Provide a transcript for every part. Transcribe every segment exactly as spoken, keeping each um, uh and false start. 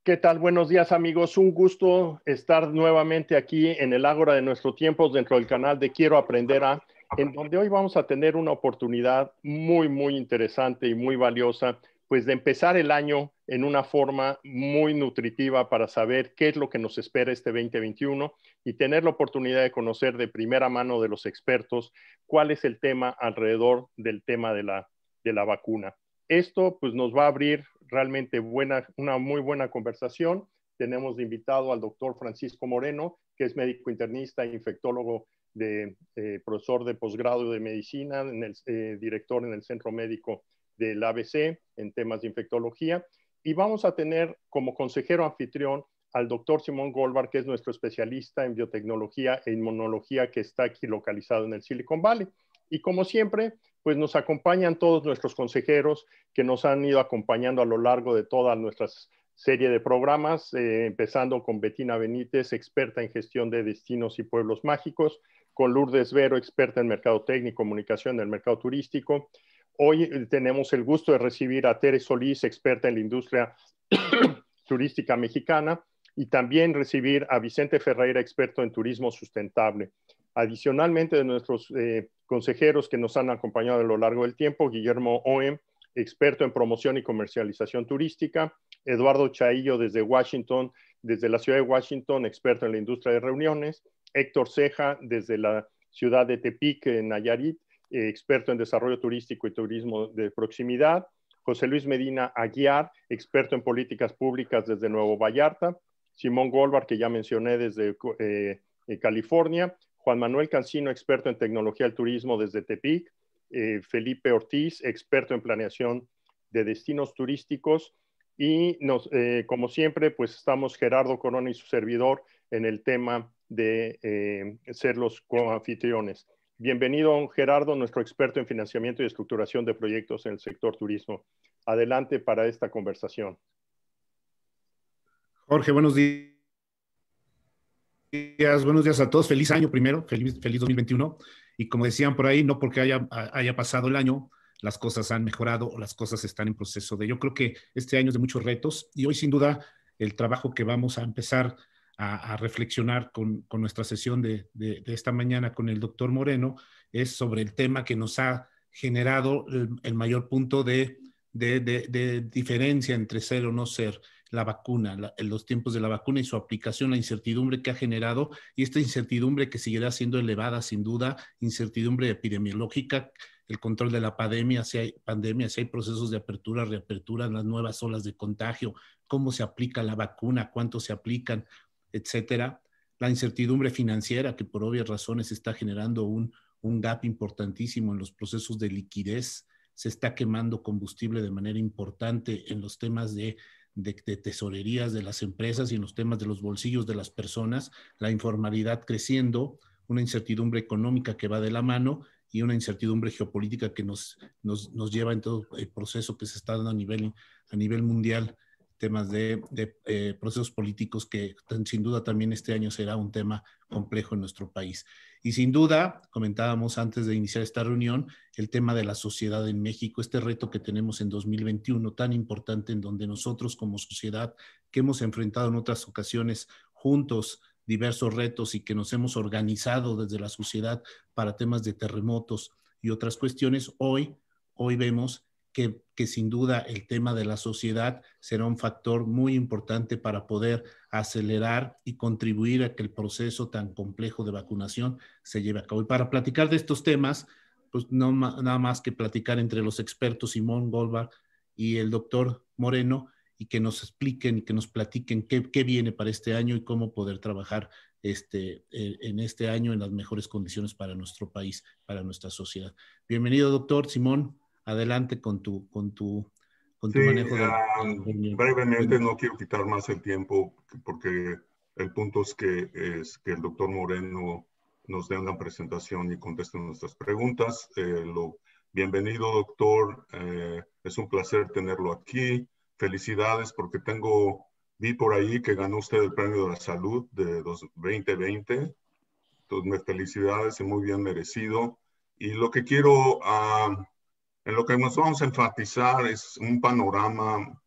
¿Qué tal? Buenos días, amigos. Un gusto estar nuevamente aquí en el Ágora de Nuestro Tiempo dentro del canal de Quiero Aprender A, en donde hoy vamos a tener una oportunidad muy, muy interesante y muy valiosa, pues de empezar el año en una forma muy nutritiva para saber qué es lo que nos espera este veinte veintiuno y tener la oportunidad de conocer de primera mano de los expertos cuál es el tema alrededor del tema de la, de la vacuna. Esto pues nos va a abrir realmente buena, una muy buena conversación. Tenemos de invitado al doctor Francisco Moreno, que es médico internista e infectólogo, de, eh, profesor de posgrado de medicina, en el, eh, director en el Centro Médico del A B C en temas de infectología. Y vamos a tener como consejero anfitrión al doctor Simón Goldberg, que es nuestro especialista en biotecnología e inmunología, que está aquí localizado en el Silicon Valley. Y como siempre, pues nos acompañan todos nuestros consejeros que nos han ido acompañando a lo largo de toda nuestra serie de programas, eh, empezando con Betina Benítez, experta en gestión de destinos y pueblos mágicos, con Lourdes Vero, experta en mercadotecnia y comunicación del mercado turístico. Hoy tenemos el gusto de recibir a Tere Solís, experta en la industria turística mexicana, y también recibir a Vicente Ferreira, experto en turismo sustentable. Adicionalmente, de nuestros eh, consejeros que nos han acompañado a lo largo del tiempo, Guillermo Oem, experto en promoción y comercialización turística, Eduardo Chaillo desde Washington, desde la ciudad de Washington, experto en la industria de reuniones, Héctor Ceja desde la ciudad de Tepic, en Nayarit, eh, experto en desarrollo turístico y turismo de proximidad, José Luis Medina Aguiar, experto en políticas públicas desde Nuevo Vallarta, Simón Goldberg, que ya mencioné desde eh, California, Juan Manuel Cancino, experto en tecnología del turismo desde Tepic, eh, Felipe Ortiz, experto en planeación de destinos turísticos, y nos, eh, como siempre, pues estamos Gerardo Corona y su servidor en el tema de eh, ser los coanfitriones. Bienvenido, Gerardo, nuestro experto en financiamiento y estructuración de proyectos en el sector turismo. Adelante para esta conversación. Jorge, buenos días. Buenos días a todos. Feliz año primero, feliz, feliz dos mil veintiuno. Y como decían por ahí, no porque haya, haya pasado el año, las cosas han mejorado o las cosas están en proceso de. Yo creo que este año es de muchos retos y hoy sin duda el trabajo que vamos a empezar a, a reflexionar con, con nuestra sesión de, de, de esta mañana con el doctor Moreno es sobre el tema que nos ha generado el, el mayor punto de, de, de, de diferencia entre ser o no ser. La vacuna, la, en los tiempos de la vacuna y su aplicación, la incertidumbre que ha generado y esta incertidumbre que seguirá siendo elevada sin duda, incertidumbre epidemiológica, el control de la pandemia, si hay pandemia, si hay procesos de apertura, reapertura, las nuevas olas de contagio, cómo se aplica la vacuna, cuánto se aplican, etcétera. La incertidumbre financiera que por obvias razones está generando un, un gap importantísimo en los procesos de liquidez, se está quemando combustible de manera importante en los temas de De, de tesorerías de las empresas y en los temas de los bolsillos de las personas, la informalidad creciendo, una incertidumbre económica que va de la mano y una incertidumbre geopolítica que nos, nos, nos lleva en todo el proceso que se está dando a nivel, a nivel mundial, temas de, de eh, procesos políticos que sin duda también este año será un tema complejo en nuestro país. Y sin duda, comentábamos antes de iniciar esta reunión, el tema de la sociedad en México, este reto que tenemos en dos mil veintiuno tan importante en donde nosotros como sociedad que hemos enfrentado en otras ocasiones juntos diversos retos y que nos hemos organizado desde la sociedad para temas de terremotos y otras cuestiones, hoy, hoy vemos que, que sin duda el tema de la sociedad será un factor muy importante para poder acelerar y contribuir a que el proceso tan complejo de vacunación se lleve a cabo. Y para platicar de estos temas, pues no nada más que platicar entre los expertos Simón Goldberg y el doctor Moreno y que nos expliquen y que nos platiquen qué, qué viene para este año y cómo poder trabajar este, eh, en este año en las mejores condiciones para nuestro país, para nuestra sociedad. Bienvenido, doctor Simón. Adelante con tu, con tu, con tu sí, manejo de la um, reunión. brevemente, no quiero quitar más el tiempo porque el punto es que, es que el doctor Moreno nos dé una presentación y conteste nuestras preguntas. Eh, lo, bienvenido, doctor. Eh, es un placer tenerlo aquí. Felicidades porque tengo, vi por ahí que ganó usted el Premio de la Salud de veinte veinte. Entonces, felicidades y muy bien merecido. Y lo que quiero... Uh, En lo que nos vamos a enfatizar es un panorama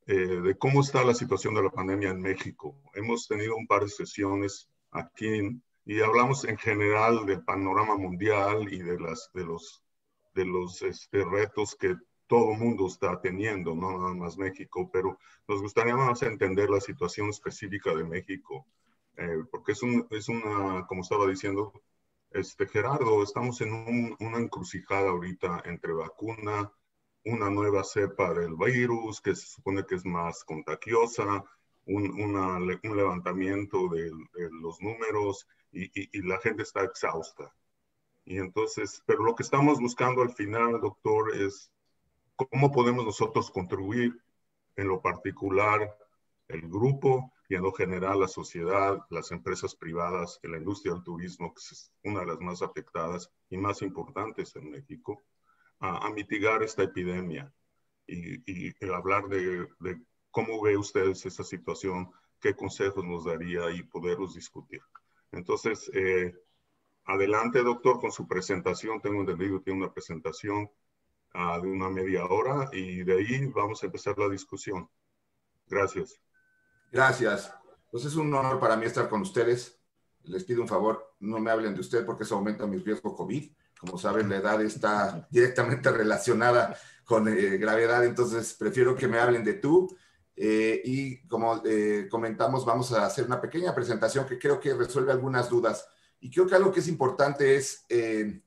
eh, de cómo está la situación de la pandemia en México. Hemos tenido un par de sesiones aquí en, y hablamos en general del panorama mundial y de, las, de los, de los este, retos que todo el mundo está teniendo, no nada más México, pero nos gustaría más entender la situación específica de México, eh, porque es, un, es una, como estaba diciendo este, Gerardo, estamos en un, una encrucijada ahorita entre vacuna, una nueva cepa del virus que se supone que es más contagiosa, un, una, un levantamiento de, de los números y, y, y la gente está exhausta. Y entonces, pero lo que estamos buscando al final, doctor, es cómo podemos nosotros contribuir en lo particular el grupo y en lo general la sociedad, las empresas privadas, la industria del turismo, que es una de las más afectadas y más importantes en México, a, a mitigar esta epidemia y, y, y hablar de, de cómo ve ustedes esa situación, qué consejos nos daría y poderlos discutir. Entonces, eh, adelante, doctor, con su presentación. Tengo entendido que tiene una presentación uh, de una media hora y de ahí vamos a empezar la discusión. Gracias. Gracias. Pues es un honor para mí estar con ustedes. Les pido un favor, no me hablen de usted porque eso aumenta mi riesgo COVID. Como saben, la edad está directamente relacionada con eh, gravedad, entonces prefiero que me hablen de tú. Eh, y como eh, comentamos, vamos a hacer una pequeña presentación que creo que resuelve algunas dudas. Y creo que algo que es importante es eh,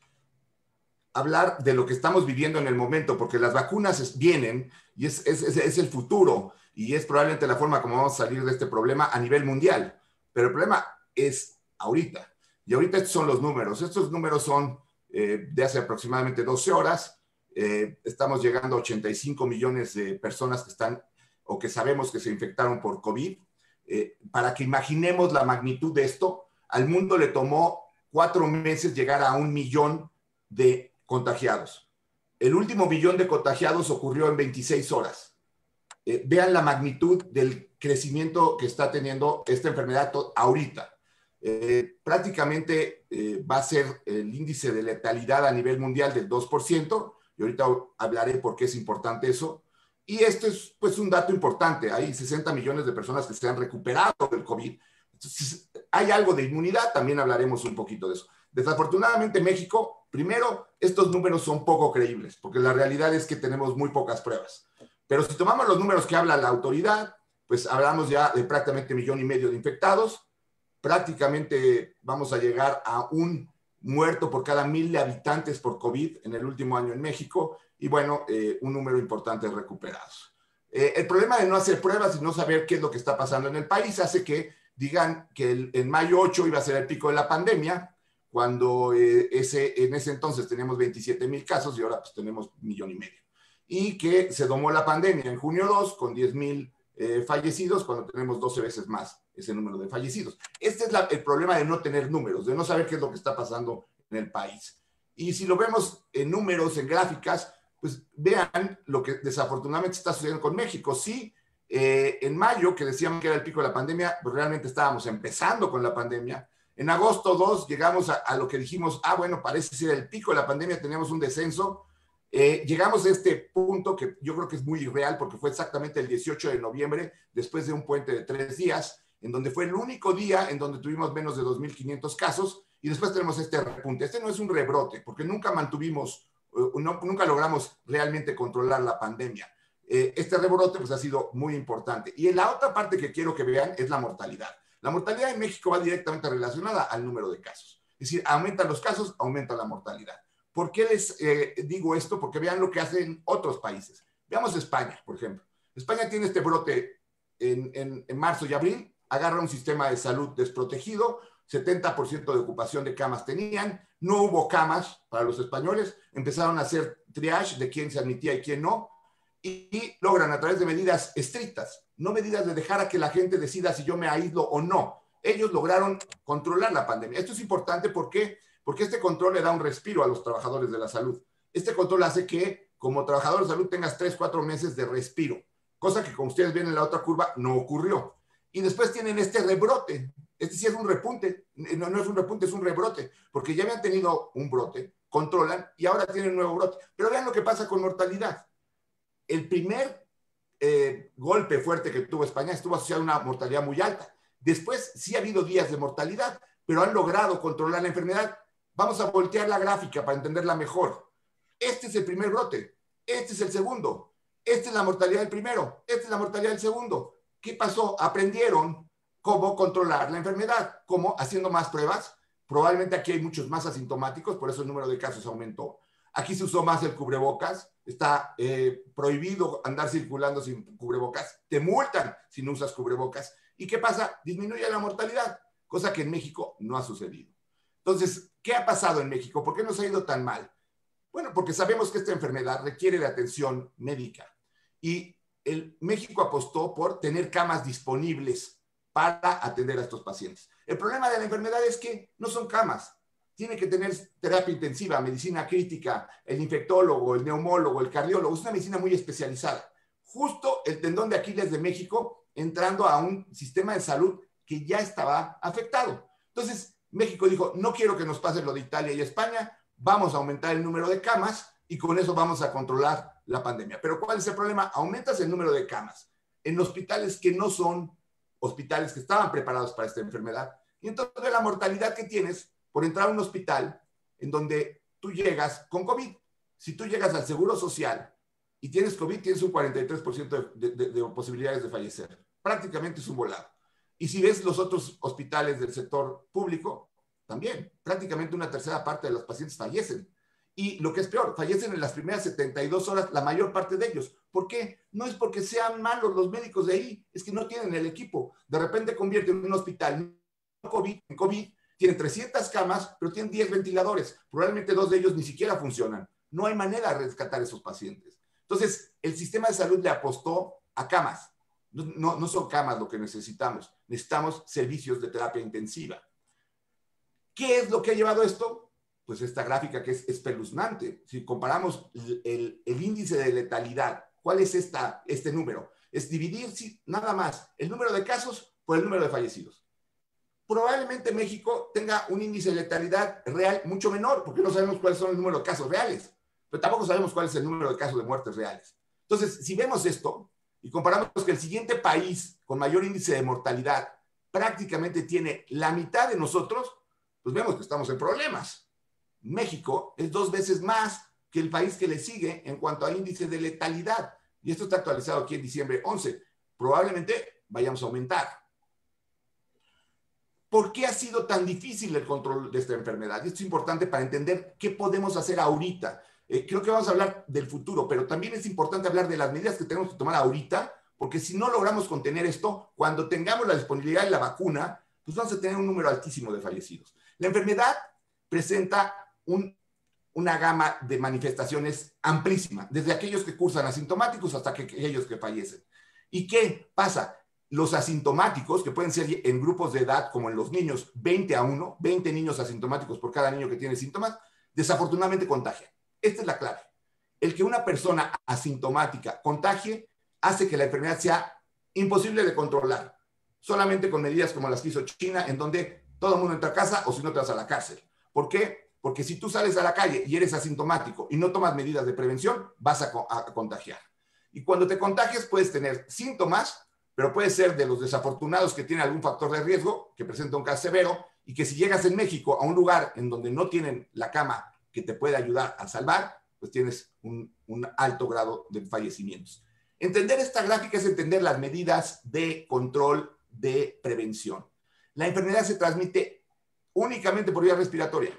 hablar de lo que estamos viviendo en el momento, porque las vacunas vienen y es, es, es, es el futuro y es probablemente la forma como vamos a salir de este problema a nivel mundial. Pero el problema es ahorita. Y ahorita estos son los números. Estos números son eh, de hace aproximadamente doce horas. Eh, estamos llegando a ochenta y cinco millones de personas que están o que sabemos que se infectaron por COVID. Eh, para que imaginemos la magnitud de esto, al mundo le tomó cuatro meses llegar a un millón de contagiados. El último millón de contagiados ocurrió en veintiséis horas. Eh, vean la magnitud del crecimiento que está teniendo esta enfermedad ahorita. Eh, prácticamente eh, va a ser el índice de letalidad a nivel mundial del dos por ciento, y ahorita hablaré por qué es importante eso. Y esto es pues un dato importante, hay sesenta millones de personas que se han recuperado del COVID. Entonces, hay algo de inmunidad, también hablaremos un poquito de eso. Desafortunadamente México, primero, estos números son poco creíbles, porque la realidad es que tenemos muy pocas pruebas. Pero si tomamos los números que habla la autoridad, pues hablamos ya de prácticamente millón y medio de infectados, prácticamente vamos a llegar a un muerto por cada mil habitantes por COVID en el último año en México y bueno, eh, un número importante de recuperados. Eh, el problema de no hacer pruebas y no saber qué es lo que está pasando en el país hace que digan que el, en mayo ocho iba a ser el pico de la pandemia, cuando eh, ese, en ese entonces teníamos veintisiete mil casos y ahora pues tenemos un millón y medio. Y que se domó la pandemia en junio dos con diez mil eh, fallecidos, cuando tenemos doce veces más ese número de fallecidos. Este es la, el problema de no tener números, de no saber qué es lo que está pasando en el país. Y si lo vemos en números, en gráficas, pues vean lo que desafortunadamente está sucediendo con México. Sí, eh, en mayo, que decíamos que era el pico de la pandemia, pues realmente estábamos empezando con la pandemia. En agosto dos llegamos a, a lo que dijimos, ah, bueno, parece ser el pico de la pandemia, teníamos un descenso. Eh, llegamos a este punto que yo creo que es muy irreal porque fue exactamente el dieciocho de noviembre, después de un puente de tres días, en donde fue el único día en donde tuvimos menos de dos mil quinientos casos y después tenemos este repunte. Este no es un rebrote porque nunca mantuvimos, uh, no, nunca logramos realmente controlar la pandemia. Eh, este rebrote pues ha sido muy importante. Y la otra parte que quiero que vean es la mortalidad. La mortalidad en México va directamente relacionada al número de casos. Es decir, aumentan los casos, aumenta la mortalidad. ¿Por qué les eh, digo esto? Porque vean lo que hacen otros países. Veamos España, por ejemplo. España tiene este brote en, en, en marzo y abril, agarra un sistema de salud desprotegido, setenta por ciento de ocupación de camas tenían, no hubo camas para los españoles, empezaron a hacer triage de quién se admitía y quién no, y, y logran a través de medidas estrictas, no medidas de dejar a que la gente decida si yo me aíslo o no. Ellos lograron controlar la pandemia. Esto es importante porque, porque este control le da un respiro a los trabajadores de la salud. Este control hace que como trabajador de salud tengas tres, cuatro meses de respiro, cosa que como ustedes ven en la otra curva no ocurrió. Y después tienen este rebrote. Este sí es un repunte. No, no es un repunte, es un rebrote. Porque ya habían tenido un brote, controlan y ahora tienen un nuevo brote. Pero vean lo que pasa con mortalidad. El primer eh, golpe fuerte que tuvo España estuvo asociado a una mortalidad muy alta. Después sí ha habido días de mortalidad, pero han logrado controlar la enfermedad. Vamos a voltear la gráfica para entenderla mejor. Este es el primer brote, este es el segundo, esta es la mortalidad del primero, esta es la mortalidad del segundo. ¿Qué pasó? Aprendieron cómo controlar la enfermedad, cómo haciendo más pruebas. Probablemente aquí hay muchos más asintomáticos, por eso el número de casos aumentó. Aquí se usó más el cubrebocas, está eh, prohibido andar circulando sin cubrebocas, te multan si no usas cubrebocas. ¿Y qué pasa? Disminuye la mortalidad, cosa que en México no ha sucedido. Entonces, ¿qué ha pasado en México? ¿Por qué nos ha ido tan mal? Bueno, porque sabemos que esta enfermedad requiere de atención médica y el México apostó por tener camas disponibles para atender a estos pacientes. El problema de la enfermedad es que no son camas. Tiene que tener terapia intensiva, medicina crítica, el infectólogo, el neumólogo, el cardiólogo. Es una medicina muy especializada. Justo el tendón de Aquiles de México entrando a un sistema de salud que ya estaba afectado. Entonces, México dijo, no quiero que nos pase lo de Italia y España, vamos a aumentar el número de camas y con eso vamos a controlar la pandemia. Pero ¿cuál es el problema? Aumentas el número de camas en hospitales que no son hospitales que estaban preparados para esta enfermedad. Y entonces la mortalidad que tienes por entrar a un hospital en donde tú llegas con COVID. Si tú llegas al Seguro Social y tienes COVID, tienes un cuarenta y tres por ciento de, de, de posibilidades de fallecer. Prácticamente es un volado. Y si ves los otros hospitales del sector público, también prácticamente una tercera parte de los pacientes fallecen. Y lo que es peor, fallecen en las primeras setenta y dos horas la mayor parte de ellos. ¿Por qué? No es porque sean malos los médicos de ahí, es que no tienen el equipo. De repente convierten un hospital COVID, en COVID, tienen trescientas camas, pero tienen diez ventiladores. Probablemente dos de ellos ni siquiera funcionan. No hay manera de rescatar a esos pacientes. Entonces, el sistema de salud le apostó a camas. No, no, no son camas lo que necesitamos. Necesitamos servicios de terapia intensiva. ¿Qué es lo que ha llevado esto? Pues esta gráfica que es espeluznante. Si comparamos el, el, el índice de letalidad, ¿cuál es esta, este número? Es dividir si, nada más el número de casos por el número de fallecidos. Probablemente México tenga un índice de letalidad real mucho menor, porque no sabemos cuáles son el número de casos reales, pero tampoco sabemos cuál es el número de casos de muertes reales. Entonces, si vemos esto y comparamos que el siguiente país con mayor índice de mortalidad prácticamente tiene la mitad de nosotros, pues vemos que estamos en problemas. México es dos veces más que el país que le sigue en cuanto a índice de letalidad. Y esto está actualizado aquí en diciembre once. Probablemente vayamos a aumentar. ¿Por qué ha sido tan difícil el control de esta enfermedad? Y esto es importante para entender qué podemos hacer ahorita. Eh, creo que vamos a hablar del futuro, pero también es importante hablar de las medidas que tenemos que tomar ahorita, porque si no logramos contener esto, cuando tengamos la disponibilidad de la vacuna, pues vamos a tener un número altísimo de fallecidos. La enfermedad presenta un, una gama de manifestaciones amplísima, desde aquellos que cursan asintomáticos hasta que, aquellos que fallecen. ¿Y qué pasa? Los asintomáticos, que pueden ser en grupos de edad como en los niños, veinte a uno, veinte niños asintomáticos por cada niño que tiene síntomas, desafortunadamente contagian. Esta es la clave. El que una persona asintomática contagie hace que la enfermedad sea imposible de controlar, solamente con medidas como las que hizo China, en donde todo el mundo entra a casa o si no te vas a la cárcel. ¿Por qué? Porque si tú sales a la calle y eres asintomático y no tomas medidas de prevención, vas a, a, a contagiar. Y cuando te contagies puedes tener síntomas, pero puede ser de los desafortunados que tienen algún factor de riesgo, que presenta un caso severo, y que si llegas en México a un lugar en donde no tienen la cama que te puede ayudar a salvar, pues tienes un, un alto grado de fallecimientos. Entender esta gráfica es entender las medidas de control de prevención. La enfermedad se transmite únicamente por vía respiratoria,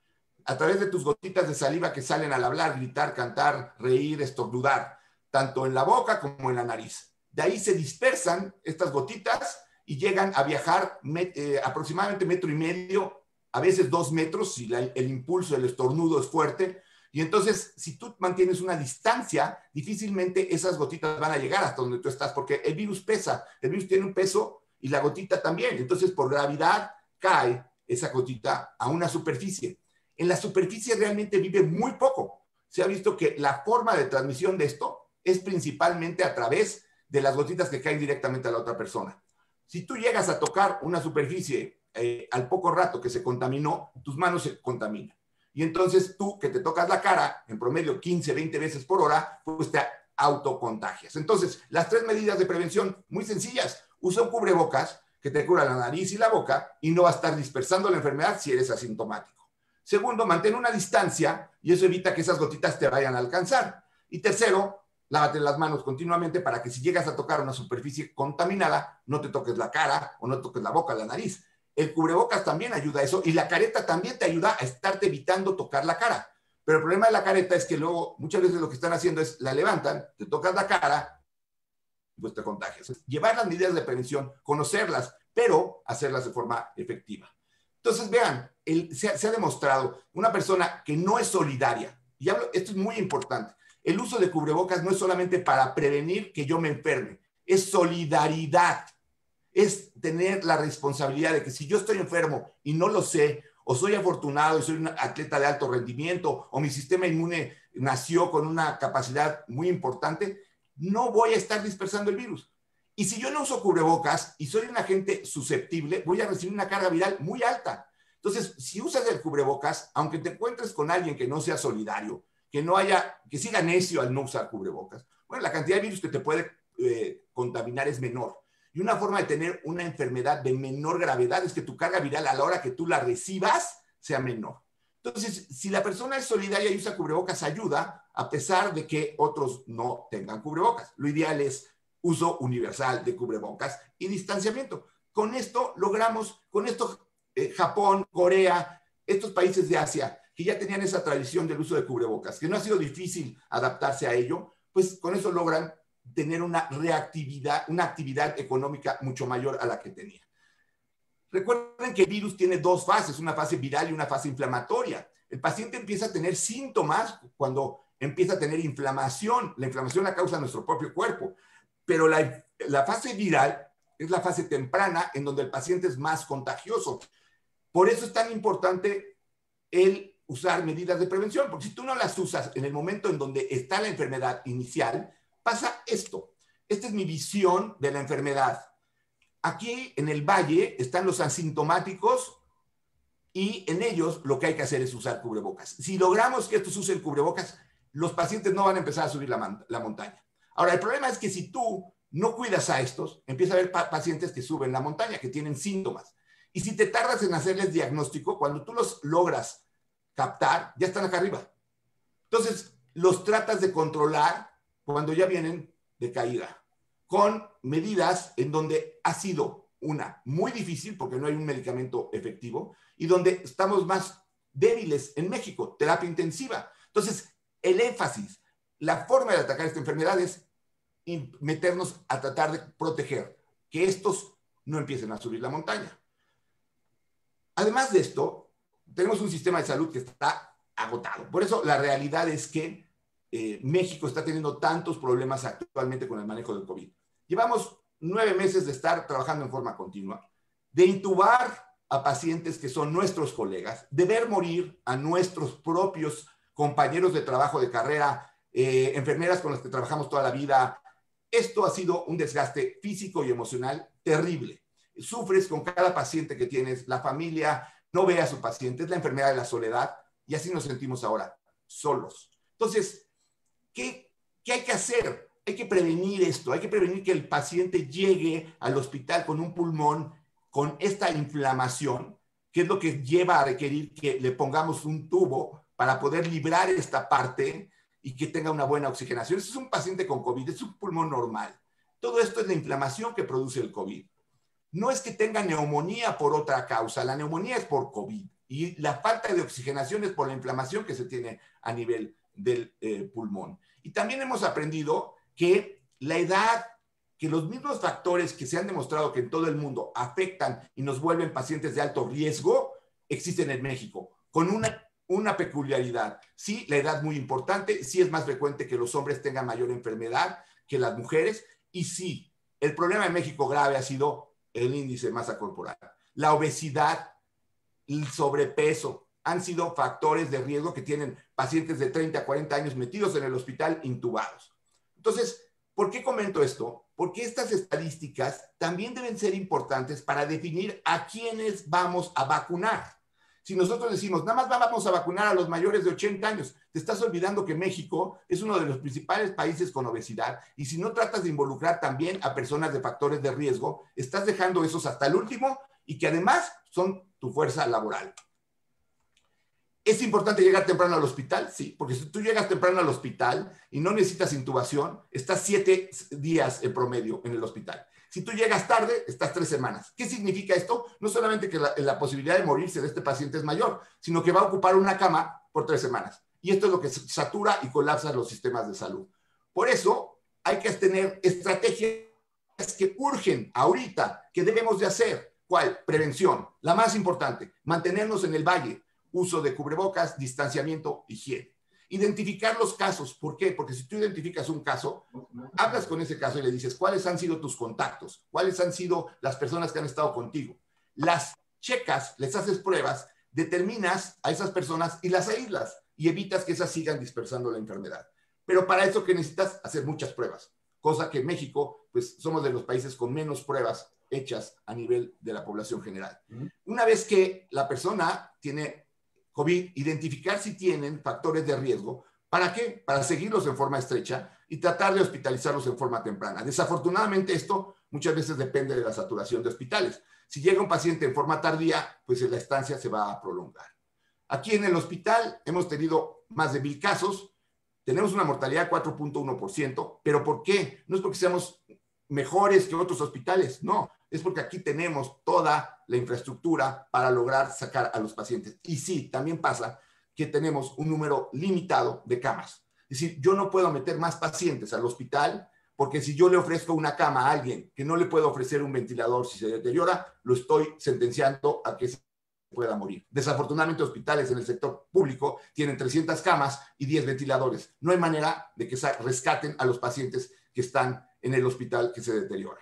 a través de tus gotitas de saliva que salen al hablar, gritar, cantar, reír, estornudar, tanto en la boca como en la nariz. De ahí se dispersan estas gotitas y llegan a viajar met, eh, aproximadamente metro y medio, a veces dos metros, si la, el impulso, el estornudo es fuerte. Y entonces, si tú mantienes una distancia, difícilmente esas gotitas van a llegar hasta donde tú estás, porque el virus pesa, el virus tiene un peso y la gotita también. Entonces, por gravedad, cae esa gotita a una superficie. En la superficie realmente vive muy poco. Se ha visto que la forma de transmisión de esto es principalmente a través de las gotitas que caen directamente a la otra persona. Si tú llegas a tocar una superficie eh, al poco rato que se contaminó, tus manos se contaminan. Y entonces tú, que te tocas la cara, en promedio quince, veinte veces por hora, pues te autocontagias. Entonces, las tres medidas de prevención, muy sencillas. Usa un cubrebocas que te cubra la nariz y la boca y no va a estar dispersando la enfermedad si eres asintomático. Segundo, mantén una distancia y eso evita que esas gotitas te vayan a alcanzar. Y tercero, lávate las manos continuamente para que si llegas a tocar una superficie contaminada, no te toques la cara o no toques la boca, la nariz. El cubrebocas también ayuda a eso y la careta también te ayuda a estarte evitando tocar la cara. Pero el problema de la careta es que luego muchas veces lo que están haciendo es la levantan, te tocas la cara, pues te contagias. Llevar las medidas de prevención, conocerlas, pero hacerlas de forma efectiva. Entonces, vean, el, se, ha, se ha demostrado una persona que no es solidaria, y hablo, esto es muy importante, el uso de cubrebocas no es solamente para prevenir que yo me enferme, es solidaridad, es tener la responsabilidad de que si yo estoy enfermo y no lo sé, o soy afortunado y soy un atleta de alto rendimiento, o mi sistema inmune nació con una capacidad muy importante, no voy a estar dispersando el virus. Y si yo no uso cubrebocas y soy un agente susceptible, voy a recibir una carga viral muy alta. Entonces, si usas el cubrebocas, aunque te encuentres con alguien que no sea solidario, que no haya, que siga necio al no usar cubrebocas, bueno, la cantidad de virus que te puede eh, contaminar es menor. Y una forma de tener una enfermedad de menor gravedad es que tu carga viral a la hora que tú la recibas sea menor. Entonces, si la persona es solidaria y usa cubrebocas, ayuda a pesar de que otros no tengan cubrebocas. Lo ideal es uso universal de cubrebocas y distanciamiento. Con esto logramos, con esto eh, Japón, Corea, estos países de Asia que ya tenían esa tradición del uso de cubrebocas, que no ha sido difícil adaptarse a ello, pues con eso logran tener una reactividad, una actividad económica mucho mayor a la que tenía. Recuerden que el virus tiene dos fases, una fase viral y una fase inflamatoria. El paciente empieza a tener síntomas cuando empieza a tener inflamación. La inflamación la causa nuestro propio cuerpo. Pero la, la fase viral es la fase temprana en donde el paciente es más contagioso. Por eso es tan importante el usar medidas de prevención, porque si tú no las usas en el momento en donde está la enfermedad inicial, pasa esto. Esta es mi visión de la enfermedad. Aquí en el valle están los asintomáticos y en ellos lo que hay que hacer es usar cubrebocas. Si logramos que estos usen cubrebocas, los pacientes no van a empezar a subir la, la montaña. Ahora, el problema es que si tú no cuidas a estos, empieza a haber pa pacientes que suben la montaña, que tienen síntomas. Y si te tardas en hacerles diagnóstico, cuando tú los logras captar, ya están acá arriba. Entonces, los tratas de controlar cuando ya vienen de caída, con medidas en donde ha sido una muy difícil, porque no hay un medicamento efectivo, y donde estamos más débiles en México, terapia intensiva. Entonces, el énfasis, la forma de atacar esta enfermedad es meternos a tratar de proteger que estos no empiecen a subir la montaña. Además de esto, tenemos un sistema de salud que está agotado. Por eso la realidad es que eh, México está teniendo tantos problemas actualmente con el manejo del COVID. Llevamos nueve meses de estar trabajando en forma continua, de intubar a pacientes que son nuestros colegas, de ver morir a nuestros propios compañeros de trabajo de carrera, eh, enfermeras con las que trabajamos toda la vida. Esto ha sido un desgaste físico y emocional terrible. Sufres con cada paciente que tienes, la familia no ve a su paciente, es la enfermedad de la soledad, y así nos sentimos ahora, solos. Entonces, ¿qué, qué hay que hacer? Hay que prevenir esto, hay que prevenir que el paciente llegue al hospital con un pulmón con esta inflamación, que es lo que lleva a requerir que le pongamos un tubo para poder librar esta parte y que tenga una buena oxigenación. Este es un paciente con COVID, es un pulmón normal. Todo esto es la inflamación que produce el COVID. No es que tenga neumonía por otra causa, la neumonía es por COVID y la falta de oxigenación es por la inflamación que se tiene a nivel del eh, pulmón. Y también hemos aprendido que la edad, que los mismos factores que se han demostrado que en todo el mundo afectan y nos vuelven pacientes de alto riesgo, existen en México, con una, una peculiaridad. Sí, la edad muy importante, sí es más frecuente que los hombres tengan mayor enfermedad que las mujeres, y sí, el problema en México grave ha sido el índice de masa corporal. La obesidad, el sobrepeso, han sido factores de riesgo que tienen pacientes de treinta a cuarenta años metidos en el hospital intubados. Entonces, ¿por qué comento esto? Porque estas estadísticas también deben ser importantes para definir a quiénes vamos a vacunar. Si nosotros decimos, nada más vamos a vacunar a los mayores de ochenta años, te estás olvidando que México es uno de los principales países con obesidad, y si no tratas de involucrar también a personas de factores de riesgo, estás dejando esos hasta el último y que además son tu fuerza laboral. ¿Es importante llegar temprano al hospital? Sí, porque si tú llegas temprano al hospital y no necesitas intubación, estás siete días en promedio en el hospital. Si tú llegas tarde, estás tres semanas. ¿Qué significa esto? No solamente que la, la posibilidad de morirse de este paciente es mayor, sino que va a ocupar una cama por tres semanas. Y esto es lo que satura y colapsa los sistemas de salud. Por eso hay que tener estrategias que urgen ahorita, que debemos de hacer. ¿Cuál? Prevención. La más importante, mantenernos en el valle. Uso de cubrebocas, distanciamiento, higiene. Identificar los casos. ¿Por qué? Porque si tú identificas un caso, hablas con ese caso y le dices, ¿cuáles han sido tus contactos? ¿Cuáles han sido las personas que han estado contigo? Las checas, les haces pruebas, determinas a esas personas y las aíslas y evitas que esas sigan dispersando la enfermedad. Pero para eso que necesitas hacer muchas pruebas, cosa que en México, pues somos de los países con menos pruebas hechas a nivel de la población general. Una vez que la persona tiene COVID, identificar si tienen factores de riesgo. ¿Para qué? Para seguirlos en forma estrecha y tratar de hospitalizarlos en forma temprana. Desafortunadamente esto muchas veces depende de la saturación de hospitales. Si llega un paciente en forma tardía, pues la estancia se va a prolongar. Aquí en el hospital hemos tenido más de mil casos, tenemos una mortalidad de cuatro punto uno por ciento, pero ¿por qué? No es porque seamos mejores que otros hospitales, no, es porque aquí tenemos toda la infraestructura para lograr sacar a los pacientes. Y sí, también pasa que tenemos un número limitado de camas. Es decir, yo no puedo meter más pacientes al hospital porque si yo le ofrezco una cama a alguien que no le puedo ofrecer un ventilador si se deteriora, lo estoy sentenciando a que se pueda morir. Desafortunadamente, hospitales en el sector público tienen trescientas camas y diez ventiladores. No hay manera de que rescaten a los pacientes que están en el hospital que se deteriora.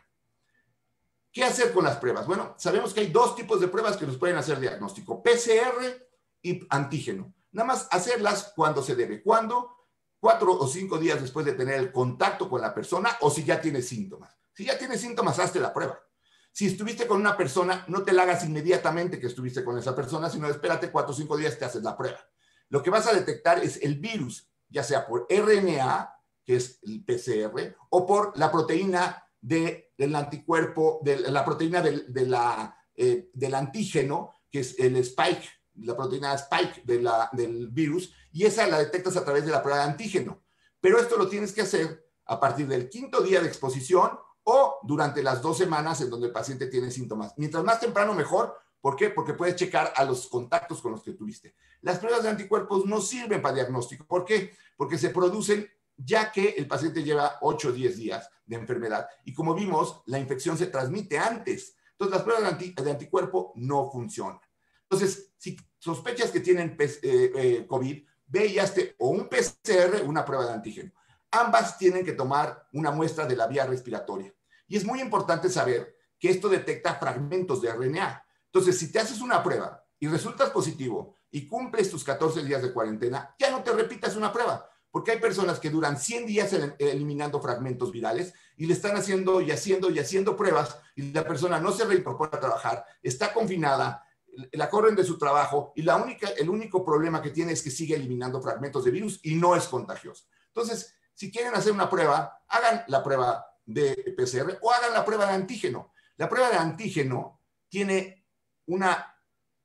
¿Qué hacer con las pruebas? Bueno, sabemos que hay dos tipos de pruebas que nos pueden hacer diagnóstico, P C R y antígeno. Nada más hacerlas cuando se debe. ¿Cuándo? Cuatro o cinco días después de tener el contacto con la persona o si ya tiene síntomas. Si ya tiene síntomas, hazte la prueba. Si estuviste con una persona, no te la hagas inmediatamente que estuviste con esa persona, sino espérate cuatro o cinco días y te haces la prueba. Lo que vas a detectar es el virus, ya sea por R N A, que es el P C R, o por la proteína de, del anticuerpo, de la proteína del, de la, eh, del antígeno, que es el spike, la proteína spike de la, del virus, y esa la detectas a través de la prueba de antígeno. Pero esto lo tienes que hacer a partir del quinto día de exposición o durante las dos semanas en donde el paciente tiene síntomas. Mientras más temprano, mejor. ¿Por qué? Porque puedes checar a los contactos con los que tuviste. Las pruebas de anticuerpos no sirven para diagnóstico. ¿Por qué? Porque se producen ya que el paciente lleva ocho o diez días de enfermedad. Y como vimos, la infección se transmite antes. Entonces, las pruebas de, anti, de anticuerpo no funcionan. Entonces, si sospechas que tienen eh, eh, COVID, ve y hazte o un P C R o una prueba de antígeno. Ambas tienen que tomar una muestra de la vía respiratoria. Y es muy importante saber que esto detecta fragmentos de R N A. Entonces, si te haces una prueba y resultas positivo y cumples tus catorce días de cuarentena, ya no te repitas una prueba. Porque hay personas que duran cien días eliminando fragmentos virales y le están haciendo y haciendo y haciendo pruebas y la persona no se reincorpora a trabajar, está confinada, la corren de su trabajo y la única, el único problema que tiene es que sigue eliminando fragmentos de virus y no es contagioso. Entonces, si quieren hacer una prueba, hagan la prueba de P C R o hagan la prueba de antígeno. La prueba de antígeno tiene una,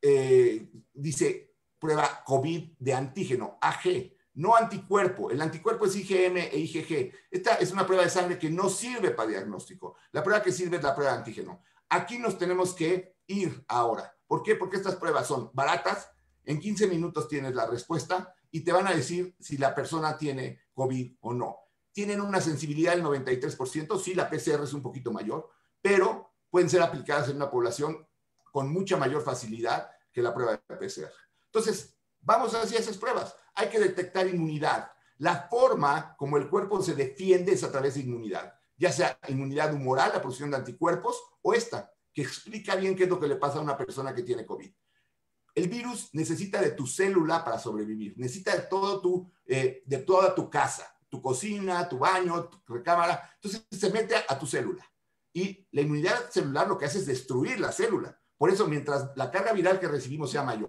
eh, dice, prueba COVID de antígeno, A G. No anticuerpo. El anticuerpo es I G M e I G G. Esta es una prueba de sangre que no sirve para diagnóstico. La prueba que sirve es la prueba de antígeno. Aquí nos tenemos que ir ahora. ¿Por qué? Porque estas pruebas son baratas. En quince minutos tienes la respuesta y te van a decir si la persona tiene COVID o no. Tienen una sensibilidad del noventa y tres por ciento. Sí, la P C R es un poquito mayor, pero pueden ser aplicadas en una población con mucha mayor facilidad que la prueba de P C R. Entonces, vamos hacia esas pruebas. Hay que detectar inmunidad. La forma como el cuerpo se defiende es a través de inmunidad, ya sea inmunidad humoral, la producción de anticuerpos, o esta, que explica bien qué es lo que le pasa a una persona que tiene COVID. El virus necesita de tu célula para sobrevivir, necesita de, todo tu, eh, de toda tu casa, tu cocina, tu baño, tu recámara. Entonces se mete a, a tu célula. Y la inmunidad celular lo que hace es destruir la célula. Por eso, mientras la carga viral que recibimos sea mayor,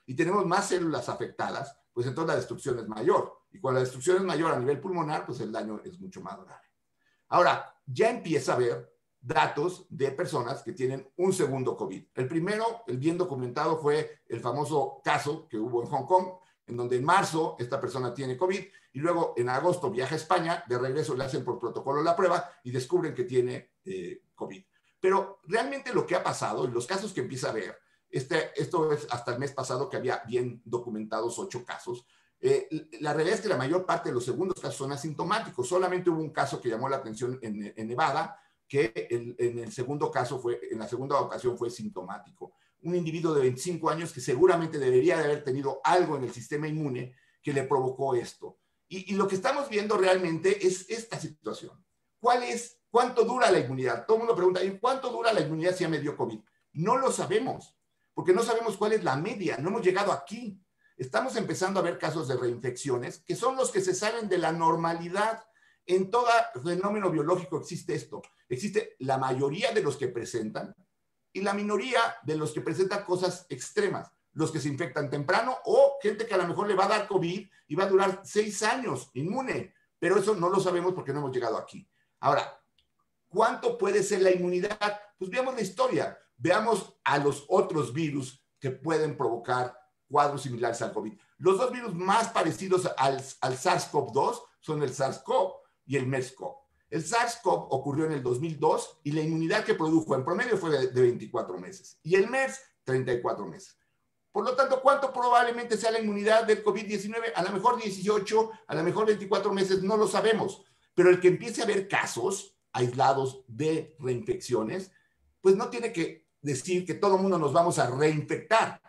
y tenemos más células afectadas, pues entonces la destrucción es mayor. Y cuando la destrucción es mayor a nivel pulmonar, pues el daño es mucho más grave. Ahora, ya empieza a haber datos de personas que tienen un segundo COVID. El primero, el bien documentado, fue el famoso caso que hubo en Hong Kong, en donde en marzo esta persona tiene COVID y luego en agosto viaja a España, de regreso le hacen por protocolo la prueba y descubren que tiene eh, COVID. Pero realmente lo que ha pasado, en los casos que empieza a ver, este, esto es hasta el mes pasado que había bien documentados ocho casos, eh, la realidad es que la mayor parte de los segundos casos son asintomáticos. Solamente hubo un caso que llamó la atención en, en Nevada, que el, en el segundo caso fue, en la segunda ocasión fue sintomático. Un individuo de veinticinco años que seguramente debería de haber tenido algo en el sistema inmune que le provocó esto. Y, y lo que estamos viendo realmente es esta situación. ¿Cuál es, cuánto dura la inmunidad? Todo el mundo pregunta, ¿y cuánto dura la inmunidad si ya me dio COVID? No lo sabemos, porque no sabemos cuál es la media, no hemos llegado aquí. Estamos empezando a ver casos de reinfecciones, que son los que se salen de la normalidad. En todo fenómeno biológico existe esto. Existe la mayoría de los que presentan y la minoría de los que presentan cosas extremas. Los que se infectan temprano o gente que a lo mejor le va a dar COVID y va a durar seis años inmune. Pero eso no lo sabemos porque no hemos llegado aquí. Ahora, ¿cuánto puede ser la inmunidad? Pues veamos la historia. Veamos a los otros virus que pueden provocar cuadros similares al COVID. Los dos virus más parecidos al, al SARS CoV dos son el SARS-CoV y el MERS-CoV. El SARS-CoV ocurrió en el dos mil dos y la inmunidad que produjo en promedio fue de, de veinticuatro meses. Y el MERS, treinta y cuatro meses. Por lo tanto, ¿cuánto probablemente sea la inmunidad del COVID diecinueve? A lo mejor dieciocho, a lo mejor veinticuatro meses, no lo sabemos. Pero el que empiece a haber casos aislados de reinfecciones, pues no tiene que decir que todo el mundo nos vamos a reinfectar.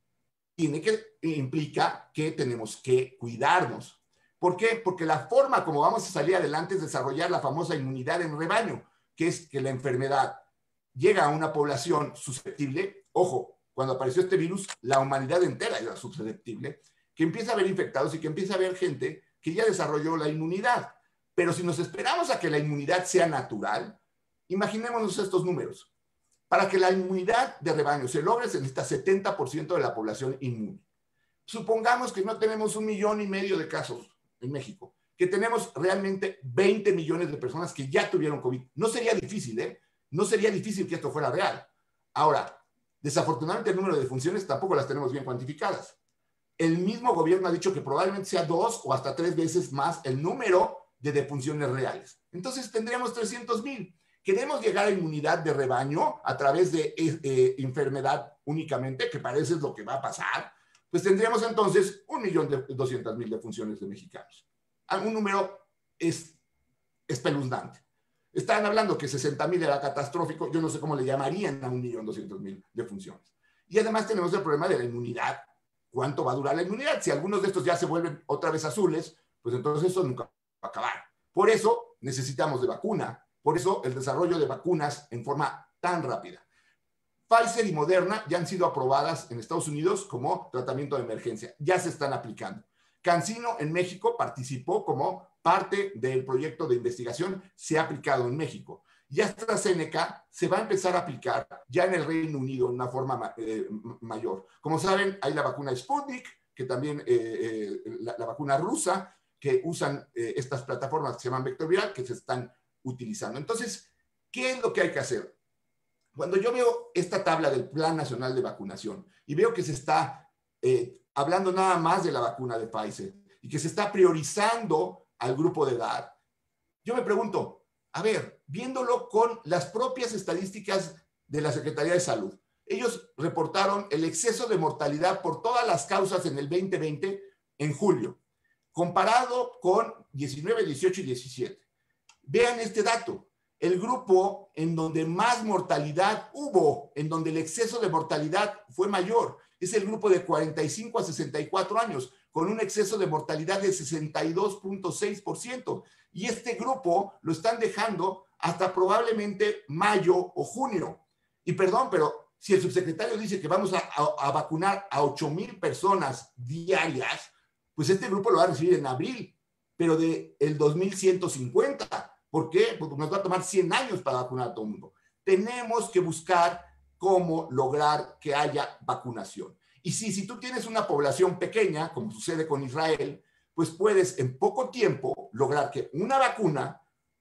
Tiene que, implica que tenemos que cuidarnos. ¿Por qué? Porque la forma como vamos a salir adelante es desarrollar la famosa inmunidad en rebaño, que es que la enfermedad llega a una población susceptible. Ojo, cuando apareció este virus, la humanidad entera era susceptible, que empieza a haber infectados y que empieza a haber gente que ya desarrolló la inmunidad. Pero si nos esperamos a que la inmunidad sea natural, imaginémonos estos números. Para que la inmunidad de rebaño se logre, se necesita setenta por ciento de la población inmune. Supongamos que no tenemos un millón y medio de casos en México, que tenemos realmente veinte millones de personas que ya tuvieron COVID. No sería difícil, ¿eh? No sería difícil que esto fuera real. Ahora, desafortunadamente el número de defunciones tampoco las tenemos bien cuantificadas. El mismo gobierno ha dicho que probablemente sea dos o hasta tres veces más el número de defunciones reales. Entonces tendríamos trescientos mil. Queremos llegar a inmunidad de rebaño a través de eh, enfermedad únicamente, que parece lo que va a pasar, pues tendríamos entonces un millón doscientas mil defunciones de mexicanos. Un número es espeluznante. Estaban hablando que sesenta mil era catastrófico, yo no sé cómo le llamarían a un millón doscientas mil defunciones. Y además tenemos el problema de la inmunidad. ¿Cuánto va a durar la inmunidad? Si algunos de estos ya se vuelven otra vez azules, pues entonces eso nunca va a acabar. Por eso necesitamos de vacuna. Por eso el desarrollo de vacunas en forma tan rápida. Pfizer y Moderna ya han sido aprobadas en Estados Unidos como tratamiento de emergencia. Ya se están aplicando. CanSino en México participó como parte del proyecto de investigación, se ha aplicado en México. Y AstraZeneca se va a empezar a aplicar ya en el Reino Unido en una forma eh, mayor. Como saben, hay la vacuna Sputnik, que también eh, eh, la, la vacuna rusa, que usan eh, estas plataformas que se llaman vector viral, que se están utilizando. Entonces, ¿qué es lo que hay que hacer? Cuando yo veo esta tabla del Plan Nacional de Vacunación y veo que se está eh, hablando nada más de la vacuna de Pfizer y que se está priorizando al grupo de edad, yo me pregunto, a ver, viéndolo con las propias estadísticas de la Secretaría de Salud, ellos reportaron el exceso de mortalidad por todas las causas en el veinte veinte en julio, comparado con diecinueve, dieciocho y diecisiete. Vean este dato, el grupo en donde más mortalidad hubo, en donde el exceso de mortalidad fue mayor, es el grupo de cuarenta y cinco a sesenta y cuatro años, con un exceso de mortalidad de sesenta y dos punto seis por ciento. Y este grupo lo están dejando hasta probablemente mayo o junio. Y perdón, pero si el subsecretario dice que vamos a, a, a vacunar a ocho mil personas diarias, pues este grupo lo va a recibir en abril, pero de el dos mil ciento cincuenta. ¿Por qué? Porque nos va a tomar cien años para vacunar a todo el mundo. Tenemos que buscar cómo lograr que haya vacunación. Y si, si tú tienes una población pequeña, como sucede con Israel, pues puedes en poco tiempo lograr que una vacuna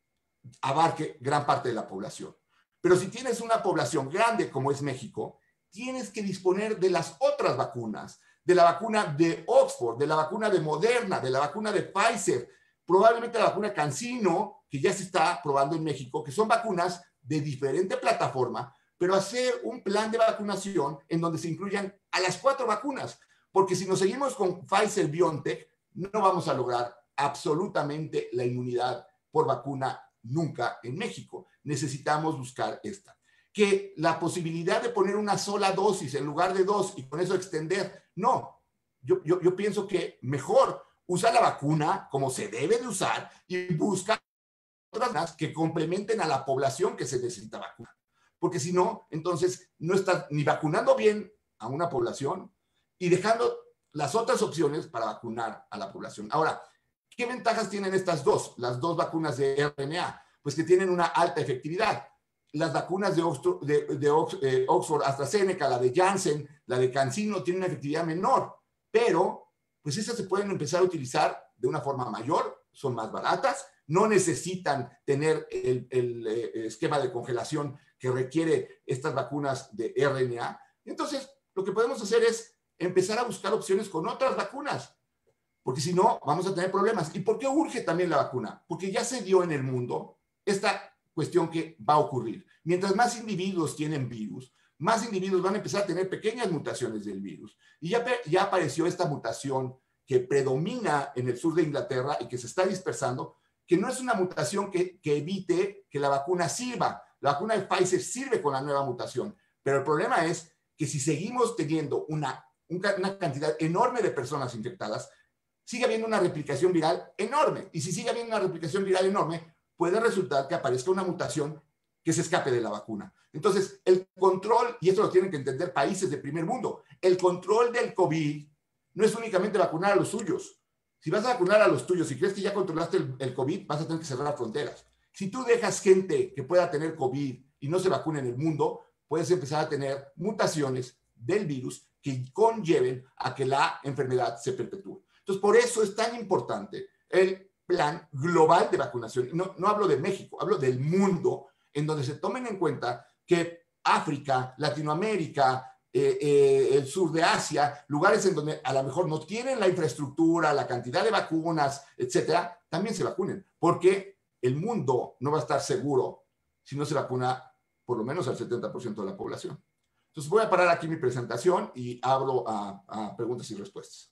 abarque gran parte de la población. Pero si tienes una población grande como es México, tienes que disponer de las otras vacunas, de la vacuna de Oxford, de la vacuna de Moderna, de la vacuna de Pfizer, probablemente la vacuna CanSino, que ya se está probando en México, que son vacunas de diferente plataforma, pero hacer un plan de vacunación en donde se incluyan a las cuatro vacunas, porque si nos seguimos con Pfizer-BioNTech, no vamos a lograr absolutamente la inmunidad por vacuna nunca en México. Necesitamos buscar esta. Que la posibilidad de poner una sola dosis en lugar de dos y con eso extender, no. Yo, yo, yo pienso que mejor usa la vacuna como se debe de usar y busca otras que complementen a la población que se necesita vacunar. Porque si no, entonces no estás ni vacunando bien a una población y dejando las otras opciones para vacunar a la población. Ahora, ¿qué ventajas tienen estas dos, las dos vacunas de R N A? Pues que tienen una alta efectividad. Las vacunas de Oxford, de, de eh, Oxford AstraZeneca, la de Janssen, la de CanSino, tienen una efectividad menor, pero pues esas se pueden empezar a utilizar de una forma mayor, son más baratas, no necesitan tener el, el eh, esquema de congelación que requiere estas vacunas de R N A. Entonces, lo que podemos hacer es empezar a buscar opciones con otras vacunas, porque si no, vamos a tener problemas. ¿Y por qué urge también la vacuna? Porque ya se dio en el mundo esta cuestión que va a ocurrir. Mientras más individuos tienen virus, más individuos van a empezar a tener pequeñas mutaciones del virus. Y ya, ya apareció esta mutación que predomina en el sur de Inglaterra y que se está dispersando, que no es una mutación que, que evite que la vacuna sirva. La vacuna de Pfizer sirve con la nueva mutación, pero el problema es que si seguimos teniendo una, una cantidad enorme de personas infectadas, sigue habiendo una replicación viral enorme. Y si sigue habiendo una replicación viral enorme, puede resultar que aparezca una mutación que se escape de la vacuna. Entonces, el control, y esto lo tienen que entender países de primer mundo, el control del COVID no es únicamente vacunar a los suyos. Si vas a vacunar a los tuyos y crees que ya controlaste el, el COVID, vas a tener que cerrar las fronteras. Si tú dejas gente que pueda tener COVID y no se vacune en el mundo, puedes empezar a tener mutaciones del virus que conlleven a que la enfermedad se perpetúe. Entonces, por eso es tan importante el plan global de vacunación. No, no hablo de México, hablo del mundo, en donde se tomen en cuenta que África, Latinoamérica, eh, eh, el sur de Asia, lugares en donde a lo mejor no tienen la infraestructura, la cantidad de vacunas, etcétera, también se vacunen, porque el mundo no va a estar seguro si no se vacuna por lo menos al setenta por ciento de la población. Entonces voy a parar aquí mi presentación y abro a, a preguntas y respuestas.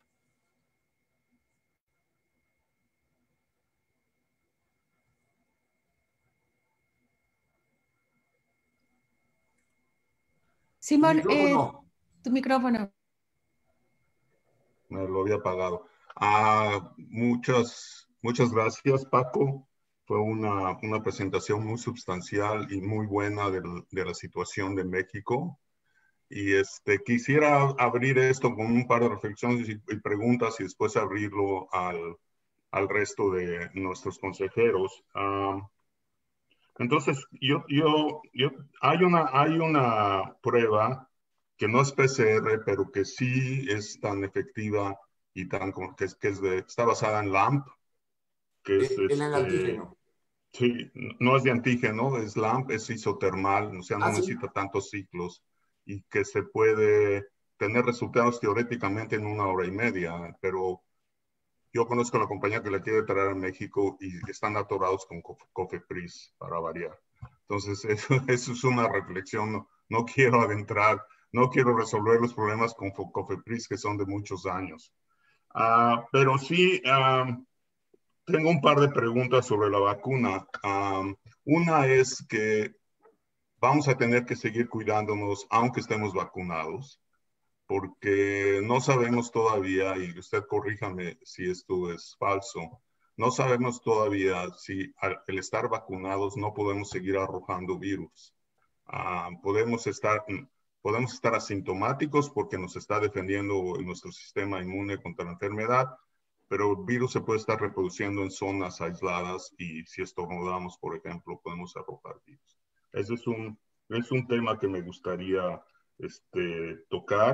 Simón, ¿Tu micrófono? Eh, tu micrófono. Me lo había apagado. Ah, muchas, muchas gracias, Paco. Fue una, una presentación muy sustancial y muy buena de, de la situación de México. Y este, quisiera abrir esto con un par de reflexiones y, y preguntas y después abrirlo al, al resto de nuestros consejeros. Uh, entonces, yo, yo, yo, hay, una, hay una prueba que no es P C R, pero que sí es tan efectiva y tan, que, es, que es de, está basada en LAMP, que es El, el este, antígeno. Sí, no es de antígeno, es LAMP, es isotermal, o sea, no ¿Ah, sí? necesita tantos ciclos y que se puede tener resultados teóricamente en una hora y media, pero yo conozco a la compañía que la quiere traer a México y están atorados con Cofepris para variar. Entonces, eso, eso es una reflexión, no, no quiero adentrar, no quiero resolver los problemas con Cofepris que son de muchos años. Uh, pero sí... Um, Tengo un par de preguntas sobre la vacuna. Um, una es que vamos a tener que seguir cuidándonos aunque estemos vacunados, porque no sabemos todavía, y usted corríjame si esto es falso, no sabemos todavía si al el estar vacunados no podemos seguir arrojando virus. Uh, podemos estar, podemos estar asintomáticos porque nos está defendiendo nuestro sistema inmune contra la enfermedad, pero el virus se puede estar reproduciendo en zonas aisladas y si estornudamos, por ejemplo, podemos arrojar virus. Ese es un, es un tema que me gustaría este, tocar.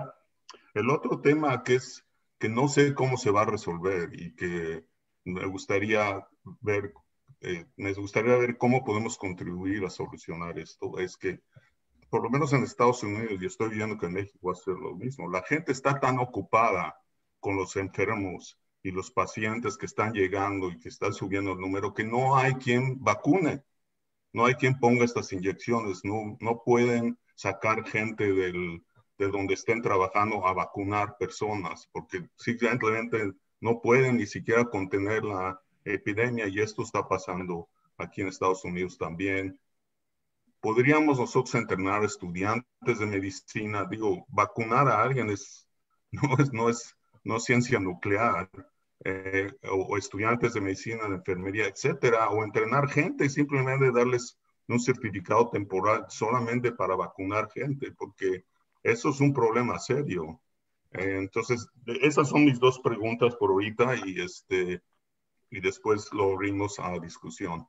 El otro tema que es que no sé cómo se va a resolver y que me gustaría ver, eh, me gustaría ver cómo podemos contribuir a solucionar esto, es que por lo menos en Estados Unidos, y estoy viendo que en México va a ser lo mismo, la gente está tan ocupada con los enfermos y los pacientes que están llegando y que están subiendo el número, que no hay quien vacune, no hay quien ponga estas inyecciones, no, no pueden sacar gente del, de donde estén trabajando a vacunar personas, porque simplemente no pueden ni siquiera contener la epidemia, y esto está pasando aquí en Estados Unidos también. ¿Podríamos nosotros entrenar estudiantes de medicina? Digo, vacunar a alguien es, no, es, no, es, no es ciencia nuclear, eh, o, o estudiantes de medicina, de enfermería, etcétera, o entrenar gente y simplemente darles un certificado temporal solamente para vacunar gente, porque eso es un problema serio. Eh, entonces, esas son mis dos preguntas por ahorita, y, este, y después lo abrimos a discusión.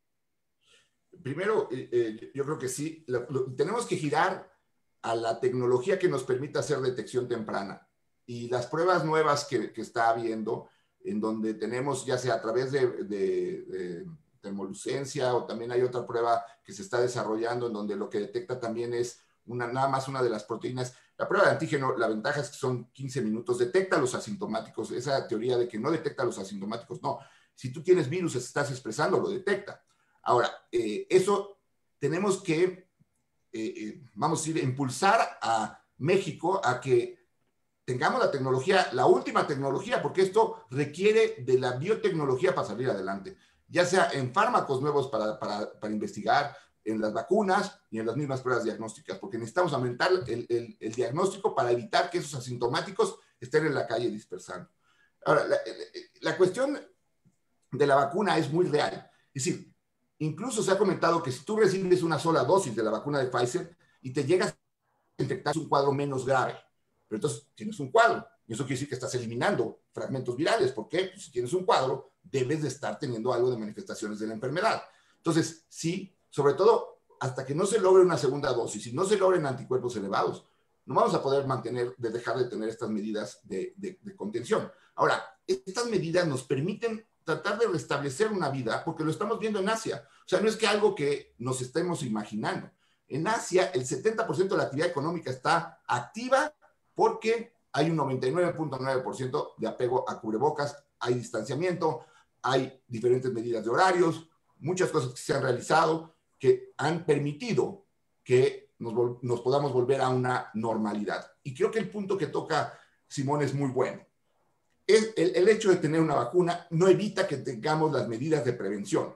Primero, eh, eh, yo creo que sí, lo, lo, tenemos que girar a la tecnología que nos permita hacer detección temprana. Y las pruebas nuevas que, que está habiendo, en donde tenemos, ya sea a través de, de, de termolucencia, o también hay otra prueba que se está desarrollando, en donde lo que detecta también es una, nada más una de las proteínas. La prueba de antígeno, la ventaja es que son quince minutos, detecta los asintomáticos. Esa teoría de que no detecta los asintomáticos, no. Si tú tienes virus, estás expresando, lo detecta. Ahora, eh, eso tenemos que, eh, eh, vamos a decir, impulsar a México a que tengamos la tecnología, la última tecnología, porque esto requiere de la biotecnología para salir adelante, ya sea en fármacos nuevos para, para, para investigar, en las vacunas y en las mismas pruebas diagnósticas, porque necesitamos aumentar el, el, el diagnóstico para evitar que esos asintomáticos estén en la calle dispersando. Ahora, la, la cuestión de la vacuna es muy real. Es decir, incluso se ha comentado que si tú recibes una sola dosis de la vacuna de Pfizer y te llegas a infectar, es un cuadro menos grave. Pero entonces tienes un cuadro. Y eso quiere decir que estás eliminando fragmentos virales. ¿Por qué? Pues si tienes un cuadro, debes de estar teniendo algo de manifestaciones de la enfermedad. Entonces, sí, sobre todo hasta que no se logre una segunda dosis y no se logren anticuerpos elevados, no vamos a poder mantener, de dejar de tener estas medidas de, de, de contención. Ahora, estas medidas nos permiten tratar de restablecer una vida, porque lo estamos viendo en Asia. O sea, no es que algo que nos estemos imaginando. En Asia, el setenta por ciento de la actividad económica está activa porque hay un noventa y nueve punto nueve por ciento de apego a cubrebocas, hay distanciamiento, hay diferentes medidas de horarios, muchas cosas que se han realizado que han permitido que nos, nos podamos volver a una normalidad. Y creo que el punto que toca Simón es muy bueno. El, el, el hecho de tener una vacuna no evita que tengamos las medidas de prevención,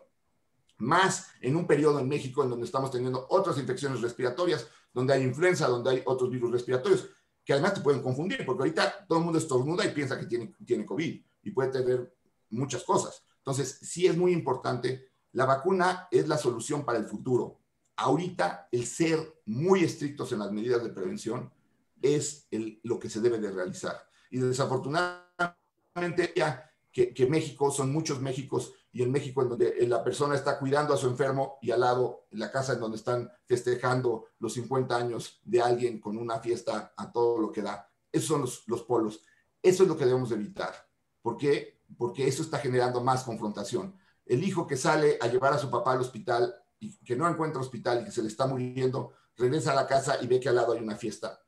más en un periodo en México en donde estamos teniendo otras infecciones respiratorias, donde hay influenza, donde hay otros virus respiratorios, que además te pueden confundir, porque ahorita todo el mundo estornuda y piensa que tiene, tiene COVID, y puede tener muchas cosas. Entonces, sí es muy importante, la vacuna es la solución para el futuro. Ahorita, el ser muy estrictos en las medidas de prevención es el, lo que se debe de realizar. Y desafortunadamente, ya que, que México, son muchos Méxicos, y en México en donde la persona está cuidando a su enfermo y al lado en la casa en donde están festejando los cincuenta años de alguien con una fiesta a todo lo que da. Esos son los, los polos. Eso es lo que debemos evitar. ¿Por qué? Porque eso está generando más confrontación. El hijo que sale a llevar a su papá al hospital y que no encuentra hospital y que se le está muriendo, regresa a la casa y ve que al lado hay una fiesta.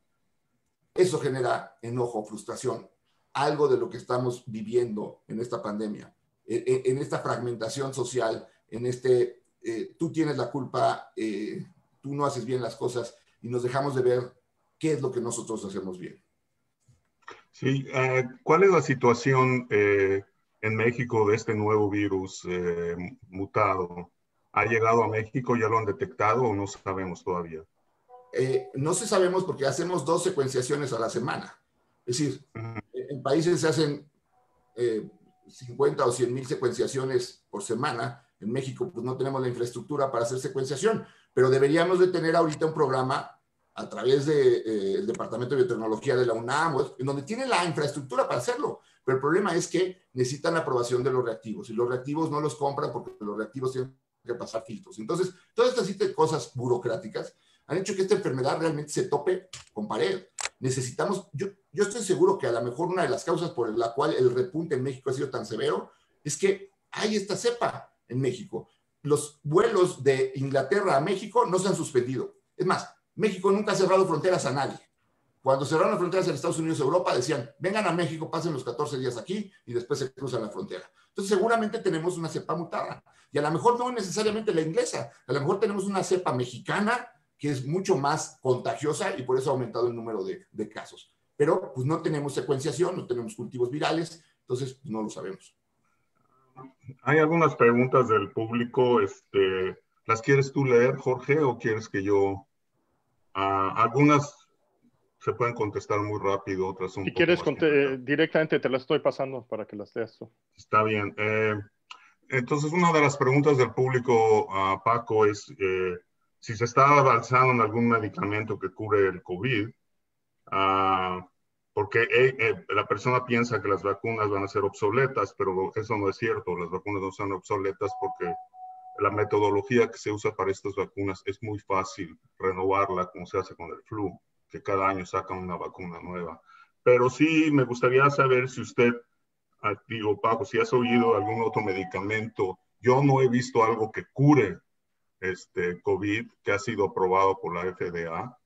Eso genera enojo, frustración, algo de lo que estamos viviendo en esta pandemia, en, en esta fragmentación social, en este, eh, tú tienes la culpa, eh, tú no haces bien las cosas, y nos dejamos de ver qué es lo que nosotros hacemos bien. Sí, uh, ¿cuál es la situación eh, en México de este nuevo virus eh, mutado? ¿Ha llegado a México? ¿Ya lo han detectado o no sabemos todavía? Eh, no se sabemos porque hacemos dos secuenciaciones a la semana. Es decir, uh-huh. en países se hacen eh, cincuenta o cien mil secuenciaciones por semana. En México pues no tenemos la infraestructura para hacer secuenciación, pero deberíamos de tener ahorita un programa a través del de, eh, Departamento de Biotecnología de la UNAM, en donde tienen la infraestructura para hacerlo. Pero el problema es que necesitan la aprobación de los reactivos, y los reactivos no los compran porque los reactivos tienen que pasar filtros. Entonces, todas estas cosas burocráticas han hecho que esta enfermedad realmente se tope con pared. necesitamos, yo, yo estoy seguro que a lo mejor una de las causas por la cual el repunte en México ha sido tan severo es que hay esta cepa en México. Los vuelos de Inglaterra a México no se han suspendido. Es más, México nunca ha cerrado fronteras a nadie. Cuando cerraron las fronteras en Estados Unidos y Europa, decían, vengan a México, pasen los catorce días aquí y después se cruzan la frontera. Entonces, seguramente tenemos una cepa mutada. Y a lo mejor no necesariamente la inglesa, a lo mejor tenemos una cepa mexicana que es mucho más contagiosa y por eso ha aumentado el número de, de casos. Pero pues no tenemos secuenciación, no tenemos cultivos virales, entonces pues, no lo sabemos. Hay algunas preguntas del público. Este, ¿las quieres tú leer, Jorge, o quieres que yo? Uh, algunas se pueden contestar muy rápido, otras un si poco quieres, más eh, directamente te las estoy pasando para que las leas tú. Está bien. Eh, entonces, una de las preguntas del público, uh, Paco, es eh, si se está avanzando en algún medicamento que cure el COVID, uh, porque eh, eh, la persona piensa que las vacunas van a ser obsoletas, pero eso no es cierto. Las vacunas no son obsoletas porque la metodología que se usa para estas vacunas es muy fácil renovarla, como se hace con el flu, que cada año sacan una vacuna nueva. Pero sí me gustaría saber si usted, digo, Paco, si has oído algún otro medicamento. Yo no he visto algo que cure este COVID que ha sido aprobado por la F D A.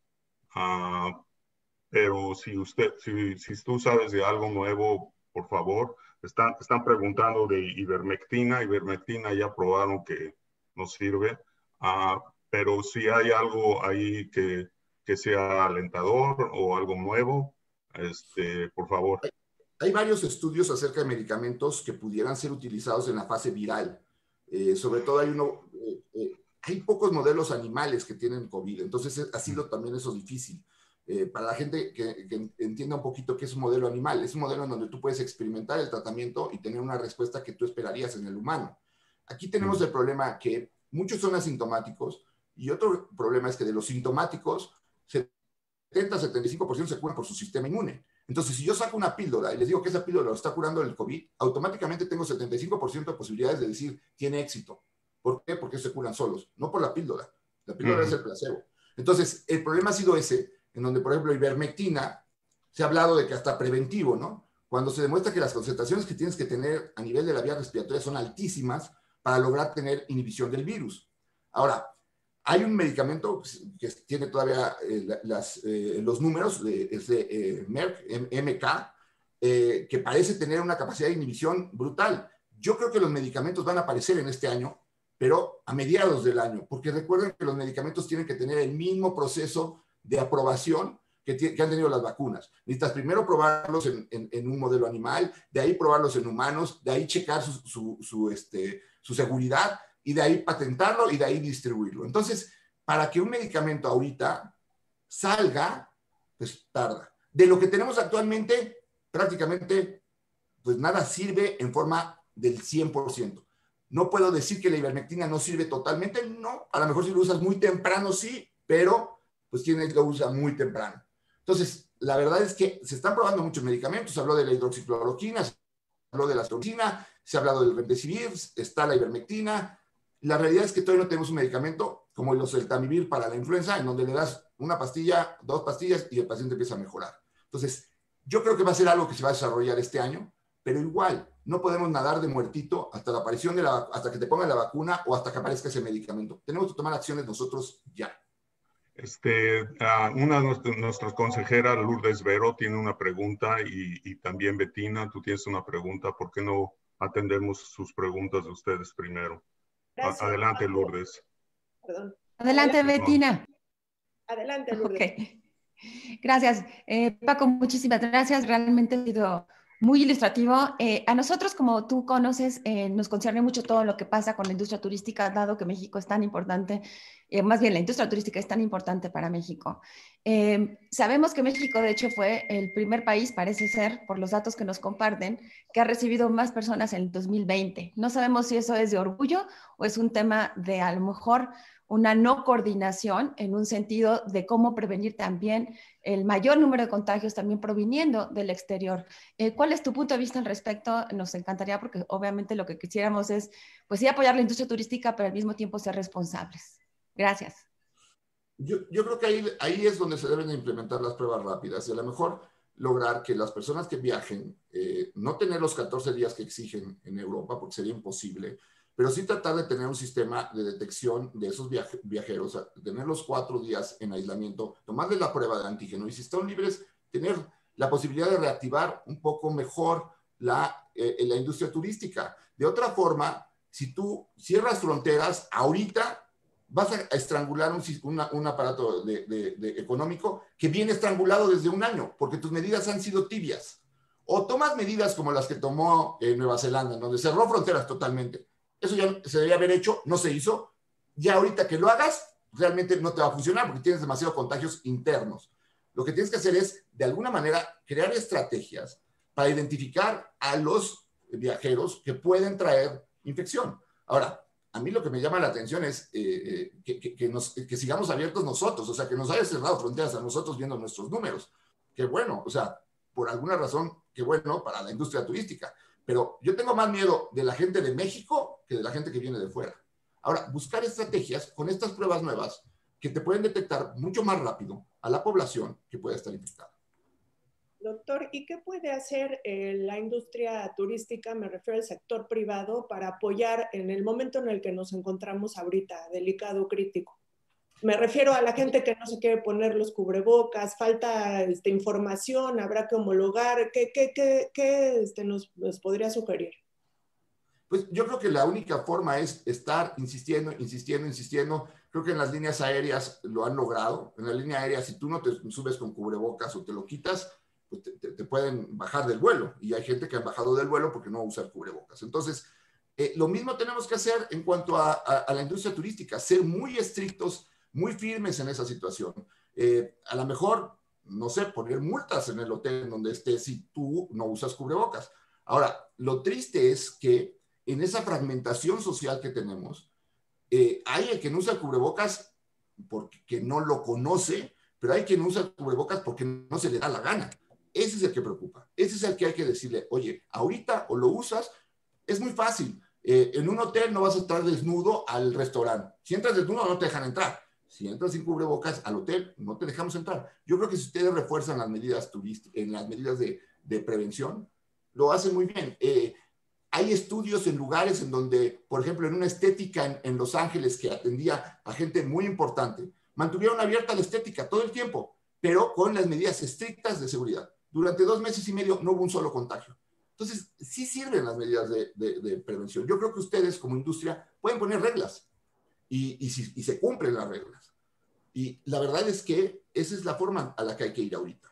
Uh, pero si usted, si, si tú sabes de algo nuevo, por favor. Están, están preguntando de ivermectina. Ivermectina ya probaron que no sirve. Uh, pero si hay algo ahí que, que sea alentador o algo nuevo, este, por favor. Hay, hay varios estudios acerca de medicamentos que pudieran ser utilizados en la fase viral. Eh, sobre todo hay uno, eh, eh, hay pocos modelos animales que tienen COVID, entonces ha sido también eso difícil. Eh, para la gente que, que entienda un poquito qué es un modelo animal, es un modelo en donde tú puedes experimentar el tratamiento y tener una respuesta que tú esperarías en el humano. Aquí tenemos el problema que muchos son asintomáticos y otro problema es que de los sintomáticos, setenta a setenta y cinco por ciento se curan por su sistema inmune. Entonces, si yo saco una píldora y les digo que esa píldora lo está curando el COVID, automáticamente tengo setenta y cinco por ciento de posibilidades de decir tiene éxito. ¿Por qué? Porque se curan solos, no por la píldora. La píldora uh-huh. es el placebo. Entonces, el problema ha sido ese, en donde, por ejemplo, ivermectina, se ha hablado de que hasta preventivo, ¿no? Cuando se demuestra que las concentraciones que tienes que tener a nivel de la vía respiratoria son altísimas para lograr tener inhibición del virus. Ahora, hay un medicamento que tiene todavía eh, las, eh, los números, de, es de eh, Merck, M K, eh, que parece tener una capacidad de inhibición brutal. Yo creo que los medicamentos van a aparecer en este año, pero a mediados del año, porque recuerden que los medicamentos tienen que tener el mismo proceso de aprobación que, que han tenido las vacunas. Necesitas primero probarlos en, en, en un modelo animal, de ahí probarlos en humanos, de ahí checar su, su, su, este, su seguridad, y de ahí patentarlo y de ahí distribuirlo. Entonces, para que un medicamento ahorita salga, pues tarda. De lo que tenemos actualmente, prácticamente, pues nada sirve en forma del cien por ciento. No puedo decir que la ivermectina no sirve totalmente, no. A lo mejor si lo usas muy temprano, sí, pero pues quien lo usa muy temprano. Entonces, la verdad es que se están probando muchos medicamentos. Se habló de la hidroxicloroquina, se habló de la astromicina, se ha hablado del remdesivir, está la ivermectina. La realidad es que todavía no tenemos un medicamento como el oseltamivir para la influenza, en donde le das una pastilla, dos pastillas y el paciente empieza a mejorar. Entonces, yo creo que va a ser algo que se va a desarrollar este año, pero igual, no podemos nadar de muertito hasta la aparición de la, hasta que te pongan la vacuna o hasta que aparezca ese medicamento. Tenemos que tomar acciones nosotros ya. Este, uh, una de nuestras consejeras, Lourdes Vero, tiene una pregunta y, y también Betina, tú tienes una pregunta. ¿Por qué no atendemos sus preguntas de ustedes primero? Gracias. Adelante, Lourdes. Perdón. Adelante, Adelante. Betina. Adelante, Lourdes. Okay. Gracias. Eh, Paco, muchísimas gracias. Realmente ha sido muy ilustrativo. Eh, a nosotros, como tú conoces, eh, nos concierne mucho todo lo que pasa con la industria turística, dado que México es tan importante, eh, más bien la industria turística es tan importante para México. Eh, sabemos que México, de hecho, fue el primer país, parece ser, por los datos que nos comparten, que ha recibido más personas en el dos mil veinte. No sabemos si eso es de orgullo o es un tema de, a lo mejor, una no coordinación en un sentido de cómo prevenir también el mayor número de contagios también proviniendo del exterior. Eh, ¿Cuál es tu punto de vista al respecto? Nos encantaría, porque obviamente lo que quisiéramos es, pues sí, apoyar la industria turística, pero al mismo tiempo ser responsables. Gracias. Yo, yo creo que ahí, ahí es donde se deben de implementar las pruebas rápidas y a lo mejor lograr que las personas que viajen, eh, no tener los catorce días que exigen en Europa, porque sería imposible, pero sí tratar de tener un sistema de detección de esos viaje, viajeros, tener los cuatro días en aislamiento, tomarles la prueba de antígeno y si están libres, tener la posibilidad de reactivar un poco mejor la, eh, la industria turística. De otra forma, si tú cierras fronteras, ahorita vas a estrangular un, una, un aparato de, de, de económico que viene estrangulado desde un año, porque tus medidas han sido tibias. O tomas medidas como las que tomó eh, Nueva Zelanda, donde cerró fronteras totalmente. Eso ya se debería haber hecho, no se hizo. Ya ahorita que lo hagas, realmente no te va a funcionar porque tienes demasiados contagios internos. Lo que tienes que hacer es, de alguna manera, crear estrategias para identificar a los viajeros que pueden traer infección. Ahora, a mí lo que me llama la atención es eh, que, que, que, nos, que sigamos abiertos nosotros, o sea, que nos haya cerrado fronteras a nosotros viendo nuestros números. Qué bueno, o sea, por alguna razón, qué bueno para la industria turística. Pero yo tengo más miedo de la gente de México que de la gente que viene de fuera. Ahora, buscar estrategias con estas pruebas nuevas que te pueden detectar mucho más rápido a la población que pueda estar infectada. Doctor, ¿y qué puede hacer eh, la industria turística, me refiero al sector privado, para apoyar en el momento en el que nos encontramos ahorita, delicado, crítico? Me refiero a la gente que no se quiere poner los cubrebocas, falta este, información, habrá que homologar. ¿Qué, qué, qué, qué este, nos, nos podría sugerir? Pues yo creo que la única forma es estar insistiendo, insistiendo, insistiendo. Creo que en las líneas aéreas lo han logrado. En la línea aérea, si tú no te subes con cubrebocas o te lo quitas, pues te, te, te pueden bajar del vuelo. Y hay gente que ha bajado del vuelo porque no usa cubrebocas. Entonces, eh, lo mismo tenemos que hacer en cuanto a, a, a la industria turística. Ser muy estrictos, muy firmes en esa situación. Eh, a lo mejor, no sé, poner multas en el hotel donde estés si tú no usas cubrebocas. Ahora, lo triste es que en esa fragmentación social que tenemos, eh, hay el que no usa cubrebocas porque no lo conoce, pero hay quien no usa cubrebocas porque no se le da la gana. Ese es el que preocupa. Ese es el que hay que decirle, oye, ahorita o lo usas, es muy fácil. Eh, en un hotel no vas a estar desnudo al restaurante. Si entras desnudo no te dejan entrar. Si entras sin cubrebocas al hotel, no te dejamos entrar. Yo creo que si ustedes refuerzan las medidas turísticas, en las medidas de, de prevención, lo hacen muy bien. Eh, Hay estudios en lugares en donde, por ejemplo, en una estética en, en Los Ángeles que atendía a gente muy importante, mantuvieron abierta la estética todo el tiempo, pero con las medidas estrictas de seguridad. Durante dos meses y medio no hubo un solo contagio. Entonces, sí sirven las medidas de, de, de prevención. Yo creo que ustedes como industria pueden poner reglas y, y, si, y se cumplen las reglas. Y la verdad es que esa es la forma a la que hay que ir ahorita.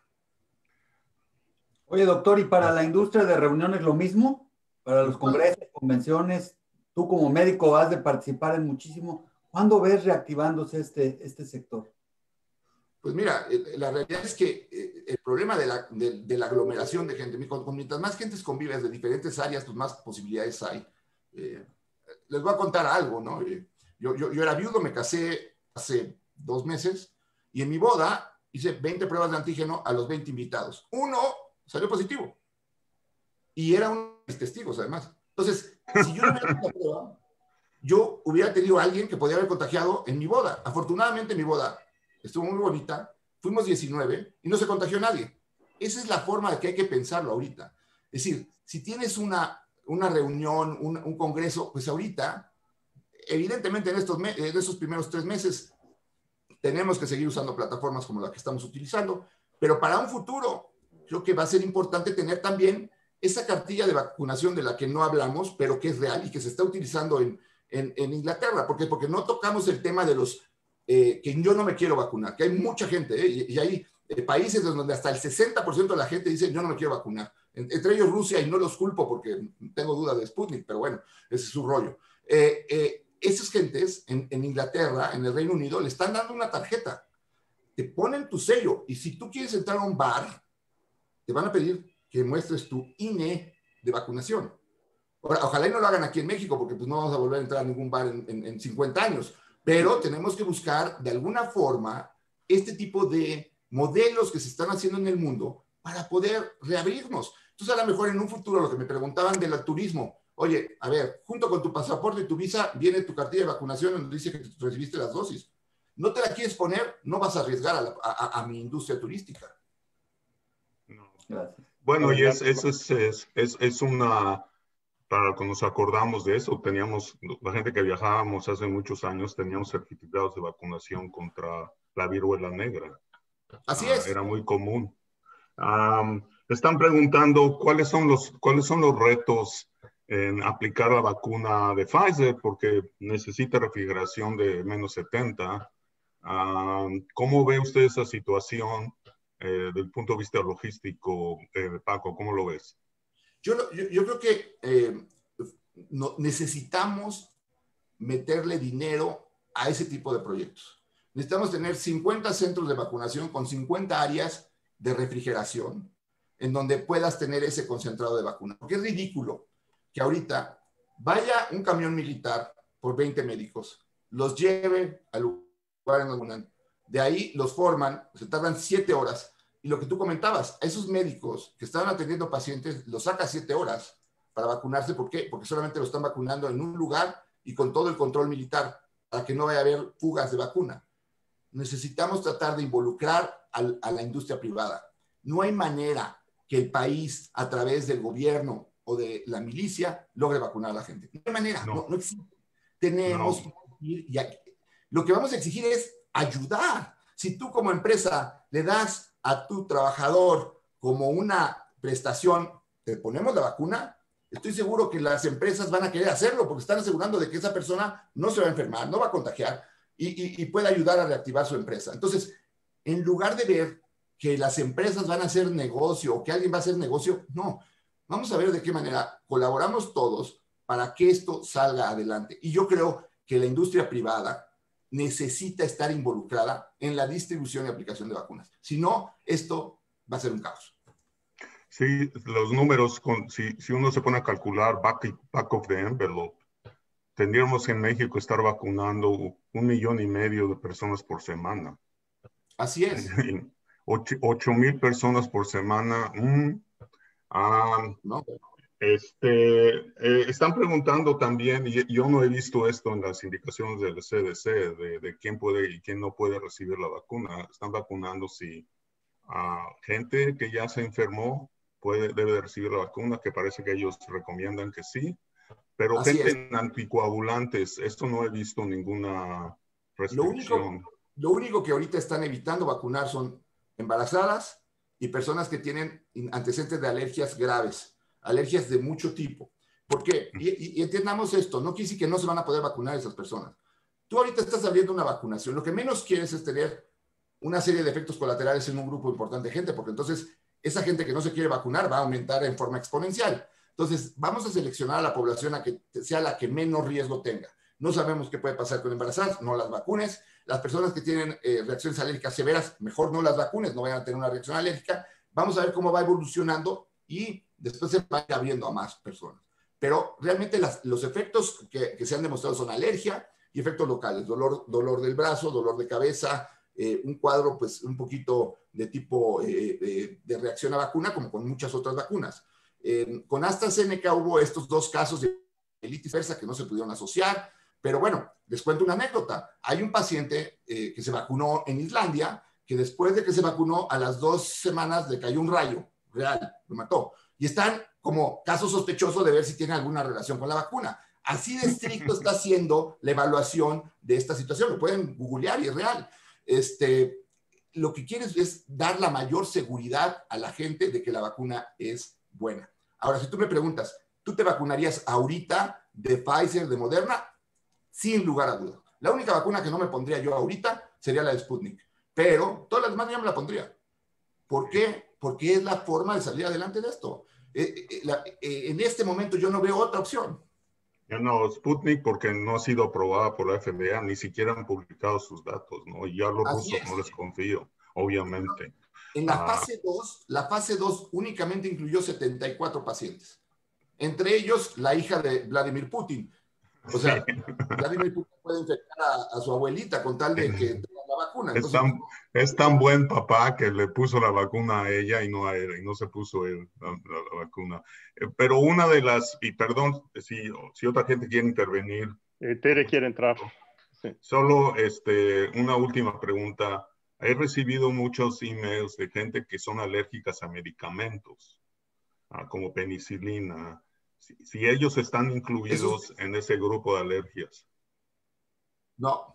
Oye, doctor, ¿y para la industria de reuniones lo mismo? Para los congresos, convenciones, tú como médico has de participar en muchísimo. ¿Cuándo ves reactivándose este, este sector? Pues mira, la realidad es que el problema de la, de, de la aglomeración de gente, mientras más gente convives de diferentes áreas, pues más posibilidades hay. Eh, les voy a contar algo, ¿no? Yo, yo, yo era viudo, me casé hace dos meses y en mi boda hice veinte pruebas de antígeno a los veinte invitados. Uno salió positivo. Y era uno de mis testigos, además. Entonces, si yo no hubiera hecho la prueba, yo hubiera tenido a alguien que podía haber contagiado en mi boda. Afortunadamente, mi boda estuvo muy bonita. Fuimos diecinueve y no se contagió nadie. Esa es la forma de que hay que pensarlo ahorita. Es decir, si tienes una, una reunión, un, un congreso, pues ahorita, evidentemente en estos, en estos primeros tres meses, tenemos que seguir usando plataformas como la que estamos utilizando, pero para un futuro, creo que va a ser importante tener también esa cartilla de vacunación de la que no hablamos, pero que es real y que se está utilizando en, en, en Inglaterra. ¿Por qué? Porque no tocamos el tema de los eh, que yo no me quiero vacunar, que hay mucha gente, ¿eh? y, y hay eh, países donde hasta el sesenta por ciento de la gente dice yo no me quiero vacunar. En, entre ellos Rusia, y no los culpo porque tengo dudas de Sputnik, pero bueno, ese es su rollo. Eh, eh, esas gentes en, en Inglaterra, en el Reino Unido, le están dando una tarjeta. Te ponen tu sello y si tú quieres entrar a un bar, te van a pedir que muestres tu I N E de vacunación. Ahora, ojalá y no lo hagan aquí en México, porque pues no vamos a volver a entrar a ningún bar en, en, en cincuenta años, pero tenemos que buscar de alguna forma este tipo de modelos que se están haciendo en el mundo para poder reabrirnos. Entonces, a lo mejor en un futuro, lo que me preguntaban del turismo, oye, a ver, junto con tu pasaporte y tu visa, viene tu cartilla de vacunación donde dice que recibiste las dosis. no te la quieres poner, no vas a arriesgar a, la, a, a mi industria turística. No. Gracias. Bueno, y es, es, es, es, es, es una, para que nos acordamos de eso, teníamos, la gente que viajábamos hace muchos años, teníamos certificados de vacunación contra la viruela negra. Así Ah, es. era muy común. Um, están preguntando cuáles son los, cuáles son los retos en aplicar la vacuna de Pfizer, porque necesita refrigeración de menos setenta. Um, ¿Cómo ve usted esa situación eh, desde el punto de vista logístico, eh, Paco? ¿Cómo lo ves? Yo, yo, yo creo que eh, no, necesitamos meterle dinero a ese tipo de proyectos. Necesitamos tener cincuenta centros de vacunación con cincuenta áreas de refrigeración en donde puedas tener ese concentrado de vacuna. Porque es ridículo que ahorita vaya un camión militar por veinte médicos, los lleve al lugar en donde de ahí los forman, se tardan siete horas. Y lo que tú comentabas, a esos médicos que estaban atendiendo pacientes, los saca siete horas para vacunarse. ¿Por qué? Porque solamente lo están vacunando en un lugar y con todo el control militar para que no vaya a haber fugas de vacuna. Necesitamos tratar de involucrar al, a la industria privada. No hay manera que el país, a través del gobierno o de la milicia, logre vacunar a la gente. No hay manera, no, no, no existe. Tenemos No. que ir y aquí. Lo que vamos a exigir es ayudar. Si tú como empresa le das a tu trabajador como una prestación, te ponemos la vacuna, estoy seguro que las empresas van a querer hacerlo porque están asegurando de que esa persona no se va a enfermar, no va a contagiar y, y, y puede ayudar a reactivar su empresa. Entonces, en lugar de ver que las empresas van a hacer negocio o que alguien va a hacer negocio, no. Vamos a ver de qué manera colaboramos todos para que esto salga adelante. Y yo creo que la industria privada necesita estar involucrada en la distribución y aplicación de vacunas. Si no, esto va a ser un caos. Sí, los números, con, si, si uno se pone a calcular back, back of the envelope, tendríamos en México estar vacunando un millón y medio de personas por semana. Así es. Ocho, ocho mil personas por semana. Mm, ah, no. Este, eh, están preguntando también, y yo no he visto esto en las indicaciones del C D C, de, de quién puede y quién no puede recibir la vacuna. Están vacunando si a uh, gente que ya se enfermó puede, debe de recibir la vacuna, que parece que ellos recomiendan que sí, pero Así gente es. en anticoagulantes, esto no he visto ninguna restricción. Lo único, lo único que ahorita están evitando vacunar son embarazadas y personas que tienen antecedentes de alergias graves, alergias de mucho tipo. ¿Por qué? Y, y, y entendamos esto, no quiere decir que no se van a poder vacunar esas personas. Tú ahorita estás abriendo una vacunación, lo que menos quieres es tener una serie de efectos colaterales en un grupo importante de gente, porque entonces esa gente que no se quiere vacunar va a aumentar en forma exponencial. Entonces, vamos a seleccionar a la población a que sea la que menos riesgo tenga. No sabemos qué puede pasar con embarazadas, no las vacunes. Las personas que tienen eh, reacciones alérgicas severas, mejor no las vacunes, no vayan a tener una reacción alérgica. Vamos a ver cómo va evolucionando y después se va abriendo a más personas. Pero realmente las, los efectos que, que se han demostrado son alergia y efectos locales, dolor, dolor del brazo, dolor de cabeza, eh, un cuadro pues un poquito de tipo eh, de, de reacción a vacuna, como con muchas otras vacunas. Eh, con AstraZeneca hubo estos dos casos de colitis diversa que no se pudieron asociar, pero bueno, les cuento una anécdota. Hay un paciente eh, que se vacunó en Islandia, que después de que se vacunó, a las dos semanas le cayó un rayo real, lo mató. Y están como caso sospechoso de ver si tiene alguna relación con la vacuna. Así de estricto está siendo la evaluación de esta situación. Lo pueden googlear y es real. Este, lo que quieres es dar la mayor seguridad a la gente de que la vacuna es buena. Ahora, si tú me preguntas, ¿tú te vacunarías ahorita de Pfizer, de Moderna? Sin lugar a dudas. La única vacuna que no me pondría yo ahorita sería la de Sputnik. Pero todas las demás ya me la pondría. ¿Por qué? Porque es la forma de salir adelante de esto. Eh, eh, la, eh, en este momento yo no veo otra opción. Ya no, Sputnik porque no ha sido aprobada por la F D A, ni siquiera han publicado sus datos, ¿no? Y ya a los Así rusos es. no les confío, obviamente. En la Ah, fase dos, la fase dos únicamente incluyó setenta y cuatro pacientes. Entre ellos, la hija de Vladimir Putin. O sea, sí. Vladimir Putin puede infectar a, a su abuelita con tal de que tenga la vacuna. Es Entonces, tan, es tan buen papá que le puso la vacuna a ella y no a él, y no se puso él la, la, la vacuna. Eh, pero una de las, y perdón si, si otra gente quiere intervenir. Eh, Tere quiere entrar. Sí. Solo este, una última pregunta. He recibido muchos emails de gente que son alérgicas a medicamentos, ah, como penicilina. Si, si ellos están incluidos Esos, en ese grupo de alergias. no,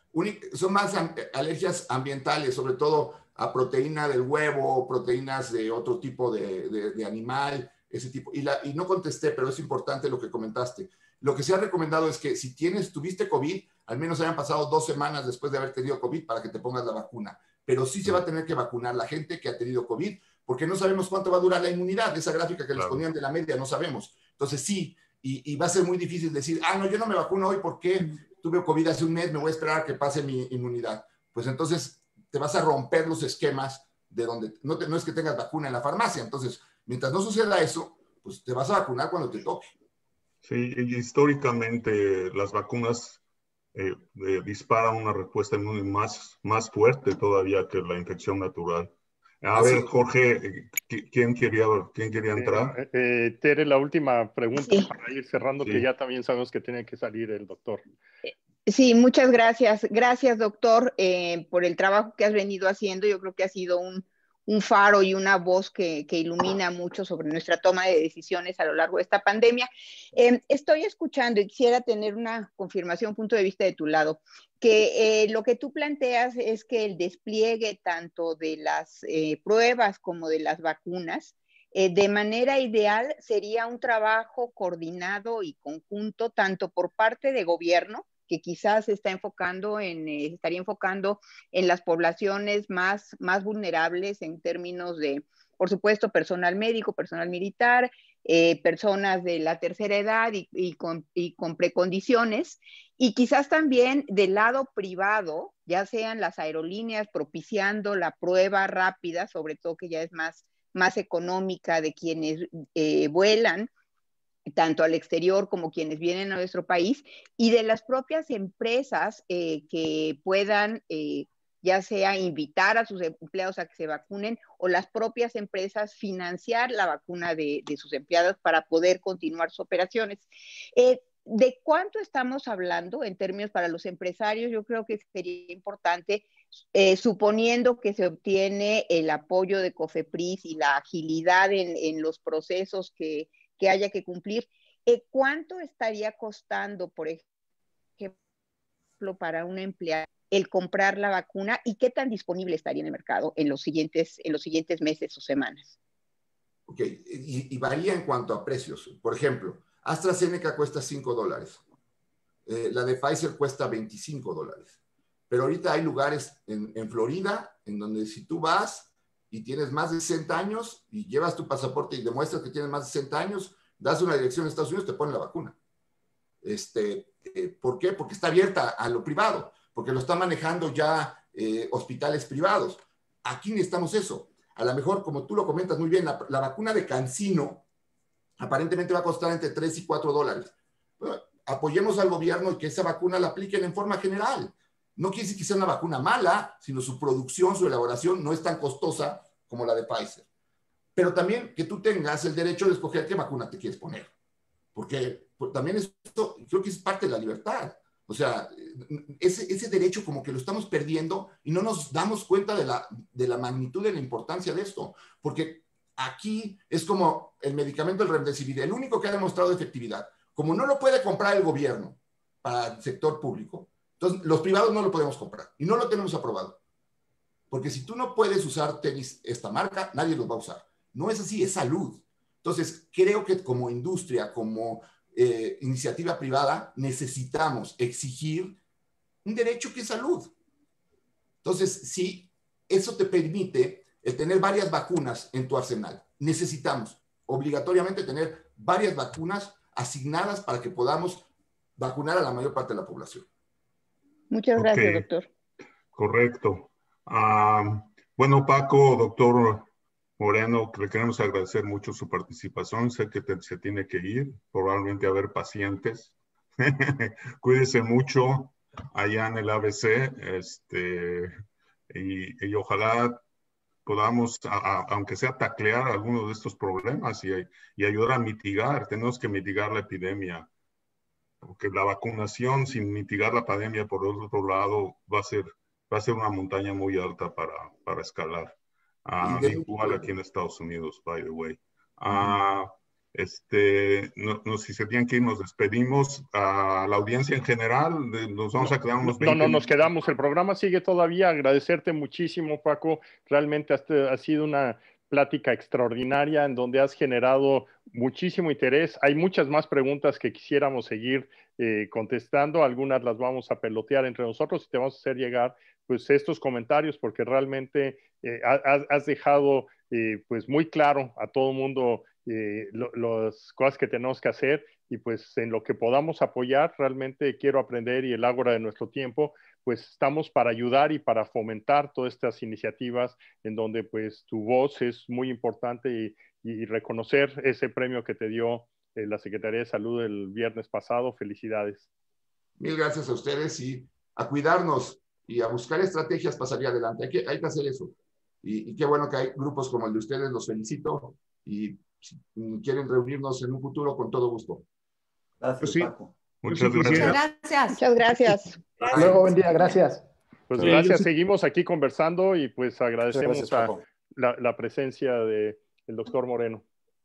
son más alergias ambientales, sobre todo a proteína del huevo, proteínas de otro tipo de, de, de animal, ese tipo. Y, la, y no contesté, pero es importante lo que comentaste. Lo que se ha recomendado es que si tienes, tuviste COVID, al menos hayan pasado dos semanas después de haber tenido COVID para que te pongas la vacuna. Pero sí se va a tener que vacunar la gente que ha tenido COVID, porque no sabemos cuánto va a durar la inmunidad. Esa gráfica que les ponían de la media, no sabemos. Entonces sí, y, y va a ser muy difícil decir, ah, no, yo no me vacuno hoy porque tuve COVID hace un mes, me voy a esperar a que pase mi inmunidad. Pues entonces te vas a romper los esquemas de donde, no, te, no es que tengas vacuna en la farmacia. Entonces, mientras no suceda eso, pues te vas a vacunar cuando te toque. Sí, históricamente las vacunas eh, eh, disparan una respuesta inmune más, más fuerte todavía que la infección natural. A Así ver, Jorge, ¿quién quería, quién quería entrar? Eh, eh, Tere, la última pregunta Sí. para ir cerrando, Sí. que ya también sabemos que tiene que salir el doctor. Sí, muchas gracias. Gracias, doctor, eh, por el trabajo que has venido haciendo. Yo creo que ha sido un, un faro y una voz que, que ilumina mucho sobre nuestra toma de decisiones a lo largo de esta pandemia. Eh, estoy escuchando y quisiera tener una confirmación, un punto de vista de tu lado, que eh, lo que tú planteas es que el despliegue tanto de las eh, pruebas como de las vacunas, eh, de manera ideal sería un trabajo coordinado y conjunto tanto por parte de gobierno, que quizás se está enfocando en, eh, estaría enfocando en las poblaciones más, más vulnerables en términos de, por supuesto, personal médico, personal militar, eh, personas de la tercera edad y, y, con, y con precondiciones, y quizás también del lado privado, ya sean las aerolíneas propiciando la prueba rápida, sobre todo que ya es más, más económica de quienes eh, vuelan, tanto al exterior como quienes vienen a nuestro país, y de las propias empresas eh, que puedan, eh, ya sea invitar a sus empleados a que se vacunen, o las propias empresas financiar la vacuna de, de sus empleados para poder continuar sus operaciones. Eh, ¿De cuánto estamos hablando en términos para los empresarios? Yo creo que sería importante, eh, suponiendo que se obtiene el apoyo de COFEPRIS y la agilidad en, en los procesos que que haya que cumplir, eh, ¿cuánto estaría costando, por ejemplo, para un empleado el comprar la vacuna y qué tan disponible estaría en el mercado en los siguientes, en los siguientes meses o semanas? Ok, y, y varía en cuanto a precios. Por ejemplo, AstraZeneca cuesta cinco dólares. Eh, la de Pfizer cuesta veinticinco dólares. Pero ahorita hay lugares en, en Florida en donde si tú vas y tienes más de sesenta años y llevas tu pasaporte y demuestras que tienes más de sesenta años, das una dirección en Estados Unidos, te ponen la vacuna. Este, eh, ¿Por qué? Porque está abierta a lo privado, porque lo están manejando ya eh, hospitales privados. Aquí necesitamos eso. A lo mejor, como tú lo comentas muy bien, la, la vacuna de CanSino aparentemente va a costar entre tres y cuatro dólares. Bueno, apoyemos al gobierno y que esa vacuna la apliquen en forma general. No quiere decir que sea una vacuna mala, sino su producción, su elaboración no es tan costosa como la de Pfizer. Pero también que tú tengas el derecho de escoger qué vacuna te quieres poner. Porque pues, también esto creo que es parte de la libertad. O sea, ese, ese derecho como que lo estamos perdiendo y no nos damos cuenta de la, de la magnitud de la importancia de esto. Porque aquí es como el medicamento del Remdesivir, el único que ha demostrado efectividad. Como no lo puede comprar el gobierno para el sector público, entonces los privados no lo podemos comprar y no lo tenemos aprobado. Porque si tú no puedes usar tenis esta marca, nadie los va a usar. No es así, es salud. Entonces, creo que como industria, como eh, iniciativa privada, necesitamos exigir un derecho que es salud. Entonces, sí, eso te permite el tener varias vacunas en tu arsenal. Necesitamos obligatoriamente tener varias vacunas asignadas para que podamos vacunar a la mayor parte de la población. Muchas gracias, Okay. doctor. Correcto. Uh, bueno, Paco, doctor Moreno, le queremos agradecer mucho su participación. Sé que te, se tiene que ir, probablemente a ver pacientes. Cuídese mucho allá en el A B C, este, y, y ojalá podamos, a, a, aunque sea taclear algunos de estos problemas y, y ayudar a mitigar. Tenemos que mitigar la epidemia. porque la vacunación sin mitigar la pandemia por otro lado va a ser, va a ser una montaña muy alta para, para escalar. Uh, igual aquí en Estados Unidos, by the way. Uh, este, no, no, si se tienen que ir, nos despedimos. A la audiencia en general, de, nos vamos no, a quedar unos veinte No, no, nos minutos. quedamos. El programa sigue todavía. Agradecerte muchísimo, Paco. Realmente has, ha sido una plática extraordinaria en donde has generado muchísimo interés. Hay muchas más preguntas que quisiéramos seguir eh, contestando. Algunas las vamos a pelotear entre nosotros y te vamos a hacer llegar pues estos comentarios porque realmente eh, has, has dejado eh, pues muy claro a todo el mundo eh, lo, las cosas que tenemos que hacer y pues en lo que podamos apoyar, realmente Quiero Aprender y el Ágora de Nuestro Tiempo, pues estamos para ayudar y para fomentar todas estas iniciativas en donde pues tu voz es muy importante y, y reconocer ese premio que te dio eh, la Secretaría de Salud el viernes pasado. Felicidades. Mil gracias a ustedes y a cuidarnos y a buscar estrategias para salir adelante. Hay que, hay que hacer eso. Y, y qué bueno que hay grupos como el de ustedes, los felicito y si quieren reunirnos en un futuro, con todo gusto. Gracias, sí. Paco. Muchas sí, gracias. Gracias. Muchas gracias. Gracias. Luego, buen día, gracias. Pues Sí, gracias, sí. seguimos aquí conversando y pues agradecemos gracias, a Paco. la, la presencia del doctor Moreno.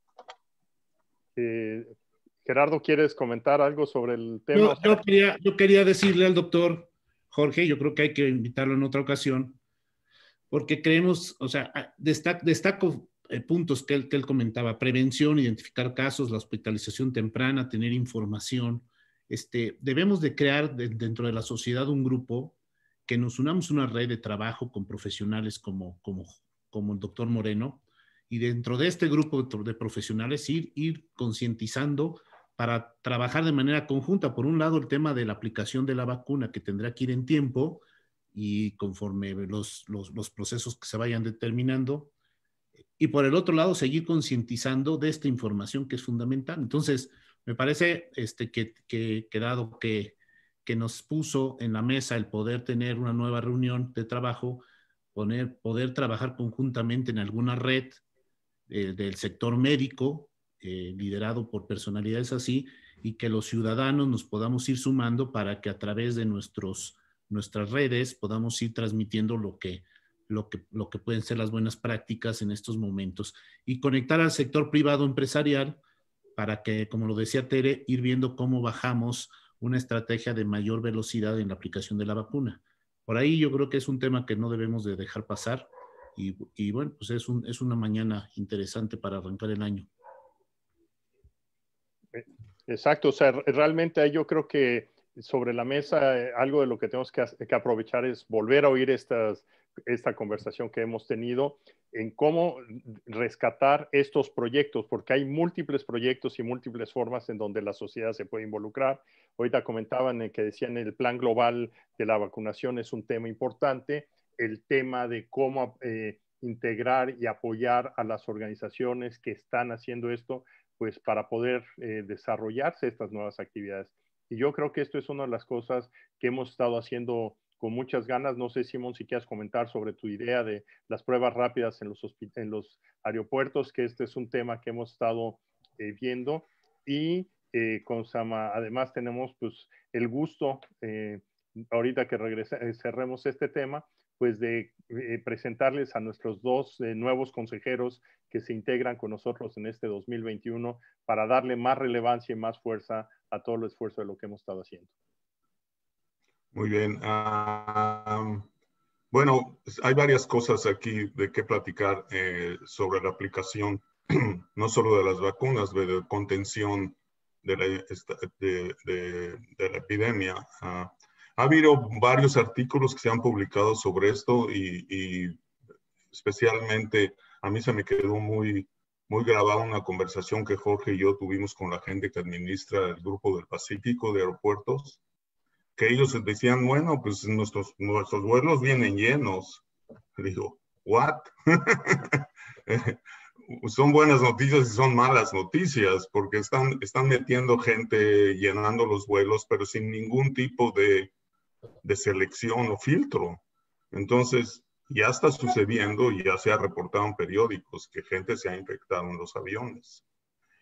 Eh, Gerardo, ¿quieres comentar algo sobre el tema? Yo, yo, quería, yo quería decirle al doctor Jorge, yo creo que hay que invitarlo en otra ocasión, porque creemos, o sea, destaco, destaco eh, puntos que él, que él comentaba: prevención, identificar casos, la hospitalización temprana, tener información. Este, debemos de crear de, dentro de la sociedad un grupo que nos unamos una red de trabajo con profesionales como, como, como el doctor Moreno, y dentro de este grupo de profesionales ir, ir concientizando para trabajar de manera conjunta. Por un lado, el tema de la aplicación de la vacuna, que tendrá que ir en tiempo y conforme los, los, los procesos que se vayan determinando. Y por el otro lado, seguir concientizando de esta información que es fundamental. Entonces, me parece este, que, que, que dado que, que nos puso en la mesa el poder tener una nueva reunión de trabajo, poner, poder trabajar conjuntamente en alguna red eh, del sector médico, eh, liderado por personalidades así, y que los ciudadanos nos podamos ir sumando para que a través de nuestros, nuestras redes podamos ir transmitiendo lo que, lo, que, lo que pueden ser las buenas prácticas en estos momentos y conectar al sector privado empresarial para que, como lo decía Tere, ir viendo cómo bajamos una estrategia de mayor velocidad en la aplicación de la vacuna. Por ahí yo creo que es un tema que no debemos de dejar pasar y, y bueno, pues es, un, es una mañana interesante para arrancar el año. Exacto, o sea, realmente yo creo que sobre la mesa eh, algo de lo que tenemos que, que aprovechar es volver a oír estas, esta conversación que hemos tenido en cómo rescatar estos proyectos, porque hay múltiples proyectos y múltiples formas en donde la sociedad se puede involucrar. Ahorita comentaban que decían el plan global de la vacunación es un tema importante, el tema de cómo eh, integrar y apoyar a las organizaciones que están haciendo esto, pues para poder eh, desarrollarse estas nuevas actividades. Y yo creo que esto es una de las cosas que hemos estado haciendo con muchas ganas. No sé, Simón, si quieres comentar sobre tu idea de las pruebas rápidas en los, en los aeropuertos, que este es un tema que hemos estado eh, viendo. Y eh, con Sama, además tenemos pues el gusto, eh, ahorita que regrese, eh, cerremos este tema, pues de eh, presentarles a nuestros dos eh, nuevos consejeros que se integran con nosotros en este dos mil veintiuno para darle más relevancia y más fuerza a todo el esfuerzo de lo que hemos estado haciendo. Muy bien. Uh, bueno, hay varias cosas aquí de qué platicar eh, sobre la aplicación, no solo de las vacunas, de la contención de la, de, de, de la epidemia. Uh, Ha habido varios artículos que se han publicado sobre esto y, y especialmente a mí se me quedó muy, muy grabada una conversación que Jorge y yo tuvimos con la gente que administra el Grupo del Pacífico de Aeropuertos, que ellos decían, bueno, pues nuestros, nuestros vuelos vienen llenos. Digo, ¿what? Son buenas noticias y son malas noticias porque están, están metiendo gente llenando los vuelos, pero sin ningún tipo de de selección o filtro. Entonces, ya está sucediendo y ya se ha reportado en periódicos que gente se ha infectado en los aviones.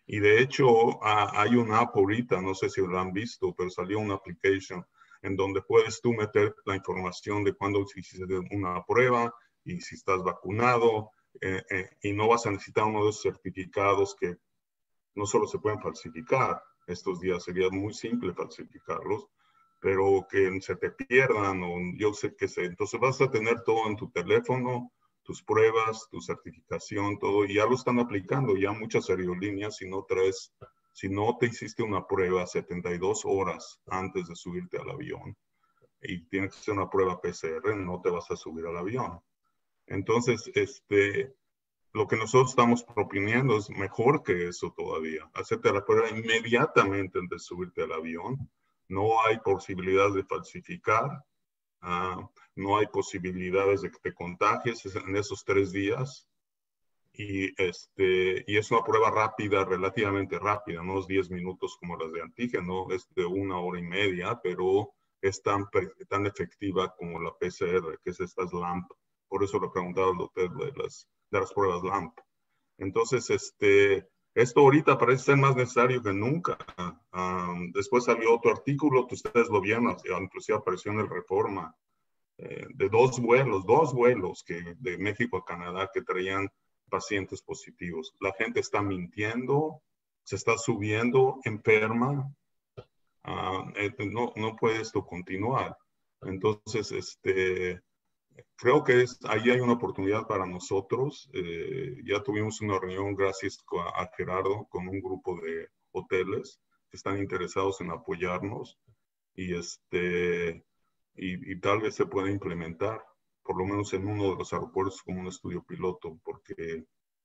Y de hecho, ah, hay una app ahorita, no sé si lo han visto, pero salió una application en donde puedes tú meter la información de cuándo hiciste una prueba y si estás vacunado, eh, eh, y no vas a necesitar uno de esos certificados que no solo se pueden falsificar. Estos días sería muy simple falsificarlos, pero que se te pierdan o yo sé que sé. Entonces vas a tener todo en tu teléfono, tus pruebas, tu certificación, todo, y ya lo están aplicando. Ya muchas aerolíneas, si no traes, si no te hiciste una prueba setenta y dos horas antes de subirte al avión, y tienes que hacer una prueba P C R, no te vas a subir al avión. Entonces, este, lo que nosotros estamos proponiendo es mejor que eso todavía. Hacerte la prueba inmediatamente antes de subirte al avión. No hay posibilidad de falsificar. Uh, no hay posibilidades de que te contagies en esos tres días. Y, este, y es una prueba rápida, relativamente rápida, no es diez minutos como las de antígeno, es de una hora y media, pero es tan, tan efectiva como la P C R, que es esta LAMP. Por eso le preguntaba al doctor de las, de las pruebas LAMP. Entonces, este, esto ahorita parece ser más necesario que nunca. Um, después salió otro artículo, ustedes lo vieron, inclusive apareció en el Reforma, eh, de dos vuelos, dos vuelos que, de México a Canadá que traían pacientes positivos. La gente está mintiendo, se está subiendo, enferma. Uh, eh, no, no puede esto continuar. Entonces, este... creo que es, ahí hay una oportunidad para nosotros. Eh, ya tuvimos una reunión gracias a, a Gerardo con un grupo de hoteles que están interesados en apoyarnos y, este, y, y tal vez se pueda implementar, por lo menos en uno de los aeropuertos como un estudio piloto, porque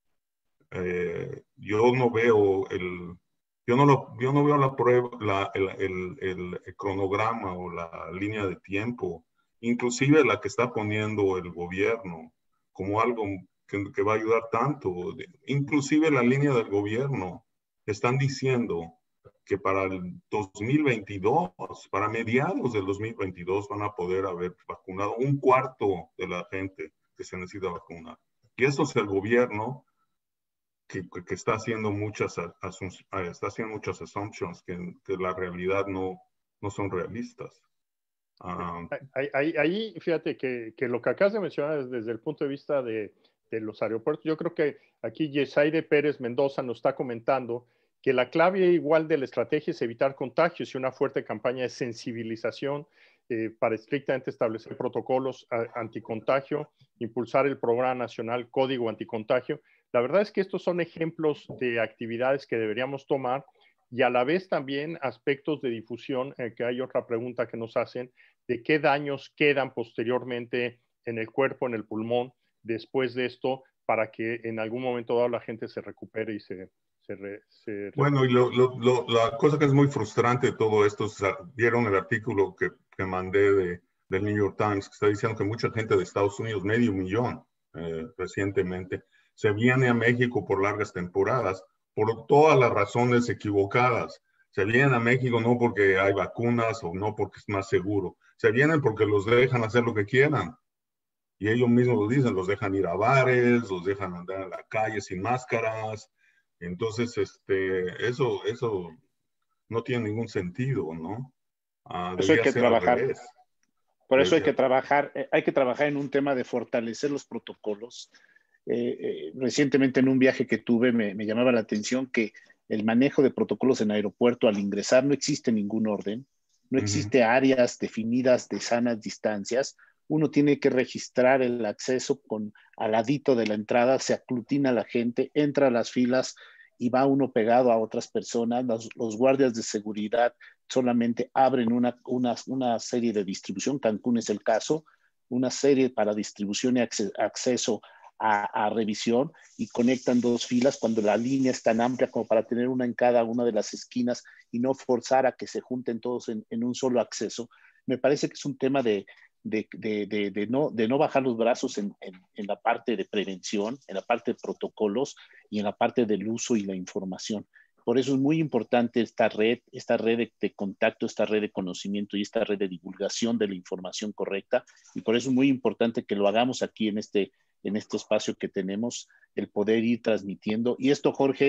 eh, yo no veo el... Yo no, lo, yo no veo la prueba, la, el, el, el, el cronograma o la línea de tiempo, inclusive la que está poniendo el gobierno, como algo que, que va a ayudar tanto. Inclusive la línea del gobierno, están diciendo que para el dos mil veintidós, para mediados del dos mil veintidós, van a poder haber vacunado un cuarto de la gente que se necesita vacunar. Y eso es el gobierno que, que está haciendo muchas, está haciendo muchas assumptions que, que la realidad no, no son realistas. Um, ahí, ahí, ahí, fíjate que, que lo que acabas de mencionar es desde el punto de vista de, de los aeropuertos. Yo creo que aquí Yesaide Pérez Mendoza nos está comentando que la clave igual de la estrategia es evitar contagios y una fuerte campaña de sensibilización eh, para estrictamente establecer protocolos a, anticontagio, impulsar el Programa Nacional Código Anticontagio. La verdad es que estos son ejemplos de actividades que deberíamos tomar y a la vez también aspectos de difusión, eh, que hay otra pregunta que nos hacen, de qué daños quedan posteriormente en el cuerpo, en el pulmón, después de esto, para que en algún momento dado la gente se recupere y se... se, re, se bueno, y lo, lo, lo, la cosa que es muy frustrante de todo esto, vieron el artículo que, que mandé de, del New York Times, que está diciendo que mucha gente de Estados Unidos, medio millón eh, recientemente, se viene a México por largas temporadas, por todas las razones equivocadas. Se vienen a México no porque hay vacunas o no porque es más seguro. Se vienen porque los dejan hacer lo que quieran. Y ellos mismos lo dicen, los dejan ir a bares, los dejan andar en la calle sin máscaras. Entonces, este, eso, eso no tiene ningún sentido, ¿no? Uh, eso hay que trabajar. Por eso hay que trabajar, hay que trabajar en un tema de fortalecer los protocolos. Eh, eh, recientemente en un viaje que tuve me, me llamaba la atención que el manejo de protocolos en aeropuerto al ingresar no existe ningún orden, no existe uh-huh. áreas definidas de sanas distancias. Uno tiene que registrar el acceso con al ladito de la entrada, se aglutina la gente, entra a las filas y va uno pegado a otras personas. Los, los guardias de seguridad solamente abren una, una, una serie de distribución, Cancún es el caso, una serie para distribución y acce- acceso A, a revisión y conectan dos filas cuando la línea es tan amplia como para tener una en cada una de las esquinas y no forzar a que se junten todos en, en un solo acceso. Me parece que es un tema de, de, de, de, de, no, de no bajar los brazos en, en, en la parte de prevención, en la parte de protocolos y en la parte del uso y la información. Por eso es muy importante esta red, esta red de, de contacto, esta red de conocimiento y esta red de divulgación de la información correcta. Y por eso es muy importante que lo hagamos aquí en este en este espacio que tenemos, el poder ir transmitiendo. Y esto, Jorge,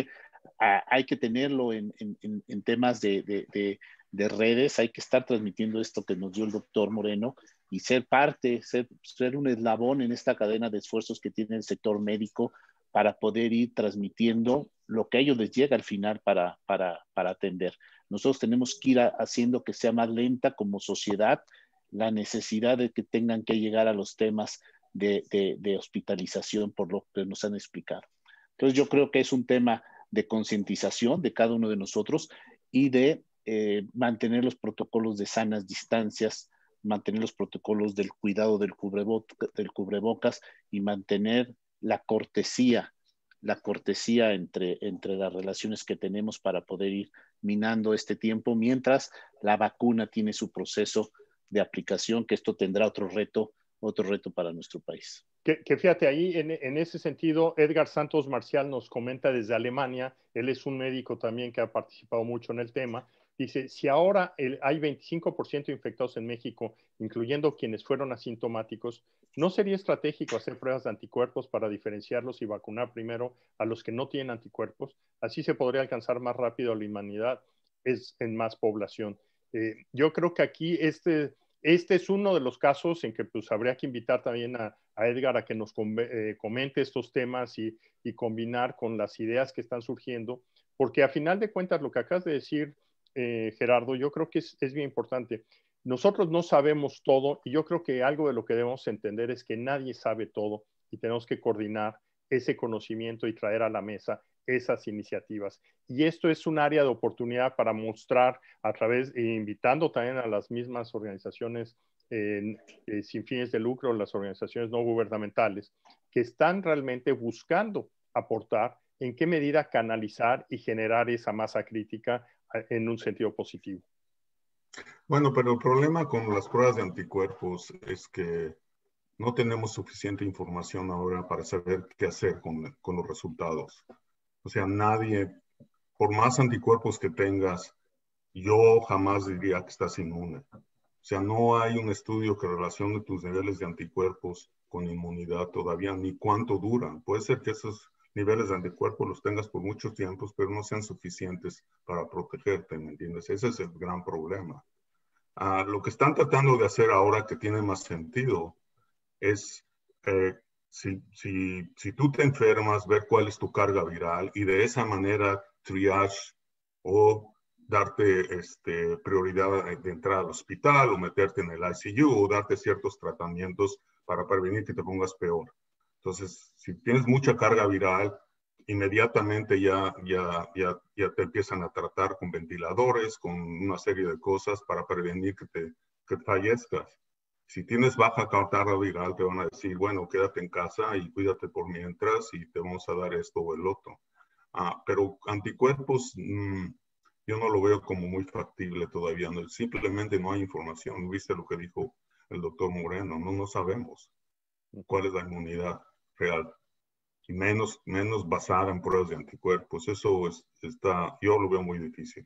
a, hay que tenerlo en, en, en temas de, de, de, de redes, hay que estar transmitiendo esto que nos dio el doctor Moreno y ser parte, ser, ser un eslabón en esta cadena de esfuerzos que tiene el sector médico para poder ir transmitiendo lo que a ellos les llega al final para, para, para atender. Nosotros tenemos que ir a, haciendo que sea más lenta como sociedad la necesidad de que tengan que llegar a los temas de, de, de hospitalización por lo que nos han explicado. Entonces yo creo que es un tema de concientización de cada uno de nosotros y de eh, mantener los protocolos de sanas distancias, mantener los protocolos del cuidado del, cubrebo del cubrebocas y mantener la cortesía, la cortesía entre, entre las relaciones que tenemos para poder ir minando este tiempo mientras la vacuna tiene su proceso de aplicación, que esto tendrá otro reto, otro reto para nuestro país. Que, que fíjate, ahí en, en ese sentido, Edgar Santos Marcial nos comenta desde Alemania, él es un médico también que ha participado mucho en el tema, dice, si ahora el, hay veinticinco por ciento infectados en México, incluyendo quienes fueron asintomáticos, ¿no sería estratégico hacer pruebas de anticuerpos para diferenciarlos y vacunar primero a los que no tienen anticuerpos? Así se podría alcanzar más rápido la inmunidad es, en más población. Eh, yo creo que aquí este, este es uno de los casos en que pues, habría que invitar también a, a Edgar a que nos com eh, comente estos temas y, y combinar con las ideas que están surgiendo, porque a final de cuentas lo que acabas de decir, eh, Gerardo, yo creo que es, es bien importante. Nosotros no sabemos todo y yo creo que algo de lo que debemos entender es que nadie sabe todo y tenemos que coordinar ese conocimiento y traer a la mesa esas iniciativas. Y esto es un área de oportunidad para mostrar a través, e invitando también a las mismas organizaciones eh, eh, sin fines de lucro, las organizaciones no gubernamentales, que están realmente buscando aportar en qué medida canalizar y generar esa masa crítica en un sentido positivo. Bueno, pero el problema con las pruebas de anticuerpos es que no tenemos suficiente información ahora para saber qué hacer con, con los resultados. O sea, nadie, por más anticuerpos que tengas, yo jamás diría que estás inmune. O sea, no hay un estudio que relacione tus niveles de anticuerpos con inmunidad todavía, ni cuánto duran. Puede ser que esos niveles de anticuerpos los tengas por muchos tiempos, pero no sean suficientes para protegerte, ¿me entiendes? Ese es el gran problema. Uh, lo que están tratando de hacer ahora que tiene más sentido es, eh, si, si, si tú te enfermas, ver cuál es tu carga viral y de esa manera triage o darte este, prioridad de entrar al hospital o meterte en el I C U o darte ciertos tratamientos para prevenir que te pongas peor. Entonces, si tienes mucha carga viral, inmediatamente ya, ya, ya, ya te empiezan a tratar con ventiladores, con una serie de cosas para prevenir que te que fallezcas. Si tienes baja carga viral, te van a decir, bueno, quédate en casa y cuídate por mientras y te vamos a dar esto o el otro. Ah, pero anticuerpos, mmm, yo no lo veo como muy factible todavía. No, simplemente no hay información. ¿Viste lo que dijo el doctor Moreno? No, no sabemos cuál es la inmunidad real. Y menos, menos basada en pruebas de anticuerpos. Eso es, está, yo lo veo muy difícil.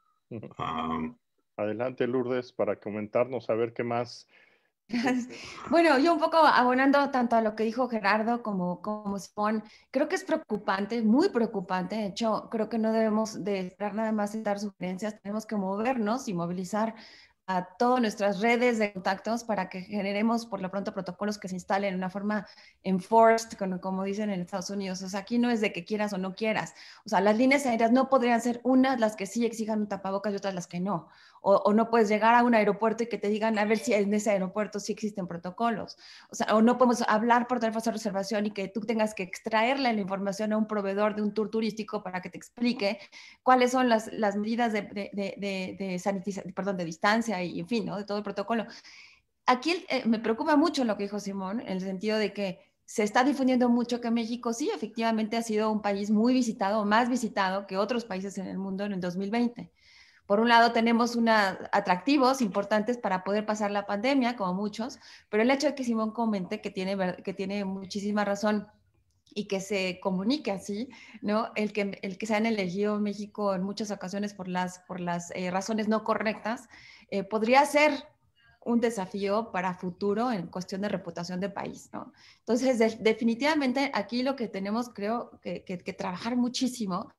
Um, Adelante, Lourdes, para comentarnos, a ver qué más. Bueno, yo un poco abonando tanto a lo que dijo Gerardo como, como Simón, creo que es preocupante, muy preocupante. De hecho, creo que no debemos de esperar nada más en dar sugerencias, tenemos que movernos y movilizar a todas nuestras redes de contactos para que generemos por lo pronto protocolos que se instalen de una forma enforced, como, como dicen en Estados Unidos. O sea, aquí no es de que quieras o no quieras. O sea, las líneas aéreas no podrían ser unas las que sí exijan un tapabocas y otras las que no. O, o no puedes llegar a un aeropuerto y que te digan a ver si en ese aeropuerto sí existen protocolos. O sea, o no podemos hablar por teléfono de reservación y que tú tengas que extraerle la información a un proveedor de un tour turístico para que te explique cuáles son las, las medidas de, de, de, de, de, sanitización, perdón, de distancia y en fin, ¿no? De todo el protocolo. Aquí eh, me preocupa mucho lo que dijo Simón, en el sentido de que se está difundiendo mucho que México sí efectivamente ha sido un país muy visitado, más visitado que otros países en el mundo en el dos mil veinte. Por un lado tenemos una, atractivos importantes para poder pasar la pandemia, como muchos, pero el hecho de que Simón comente que tiene, que tiene muchísima razón y que se comunique así, ¿no? El que, el que se han elegido México en muchas ocasiones por las, por las eh, razones no correctas, eh, podría ser un desafío para futuro en cuestión de reputación de país, ¿no? Entonces, de, definitivamente aquí lo que tenemos, creo, que, que, que trabajar muchísimo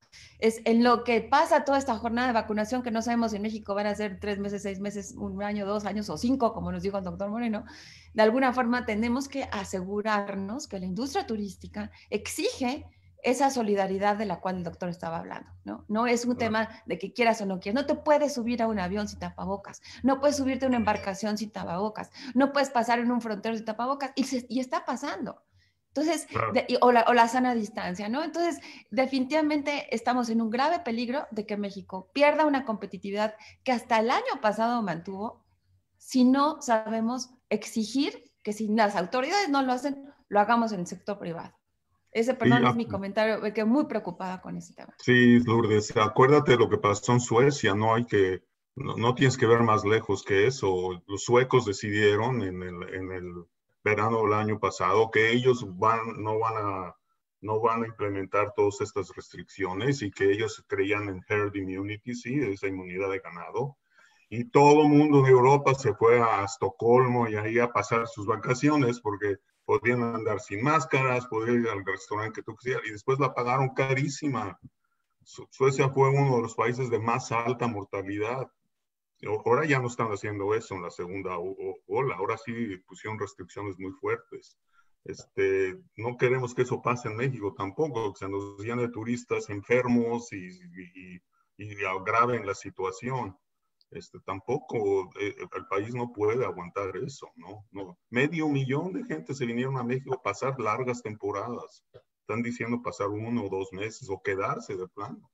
Es en lo que pasa toda esta jornada de vacunación, que no sabemos si en México van a ser tres meses, seis meses, un año, dos años o cinco, como nos dijo el doctor Moreno. De alguna forma tenemos que asegurarnos que la industria turística exige esa solidaridad de la cual el doctor estaba hablando, ¿no? No es un tema de que quieras o no quieras. No te puedes subir a un avión sin tapabocas, no puedes subirte a una embarcación sin tapabocas, no puedes pasar en un frontero sin tapabocas, y, se, y está pasando. Entonces, Claro. de, o, la, o la sana distancia, ¿no? Entonces, definitivamente estamos en un grave peligro de que México pierda una competitividad que hasta el año pasado mantuvo, si no sabemos exigir que si las autoridades no lo hacen, lo hagamos en el sector privado. Ese, perdón, Sí, es mi comentario, me quedé muy preocupada con ese tema. Sí, Lourdes, acuérdate de lo que pasó en Suecia, no hay que, no, no tienes que ver más lejos que eso. Los suecos decidieron en el, en el verano del año pasado que ellos van, no van a, no van a implementar todas estas restricciones y que ellos creían en herd immunity, sí, esa inmunidad de ganado. Y todo el mundo de Europa se fue a Estocolmo y ahí a pasar sus vacaciones porque podían andar sin máscaras, podían ir al restaurante que tú quisieras, y después la pagaron carísima. Su Suecia fue uno de los países de más alta mortalidad. Ahora ya no están haciendo eso en la segunda ola, ahora sí pusieron restricciones muy fuertes. Este, no queremos que eso pase en México tampoco, que se nos llene de turistas enfermos y, y, y agraven la situación. Este, tampoco, eh, el país no puede aguantar eso, ¿no? No. Medio millón de gente se vinieron a México a pasar largas temporadas. Están diciendo pasar uno o dos meses o quedarse de plano.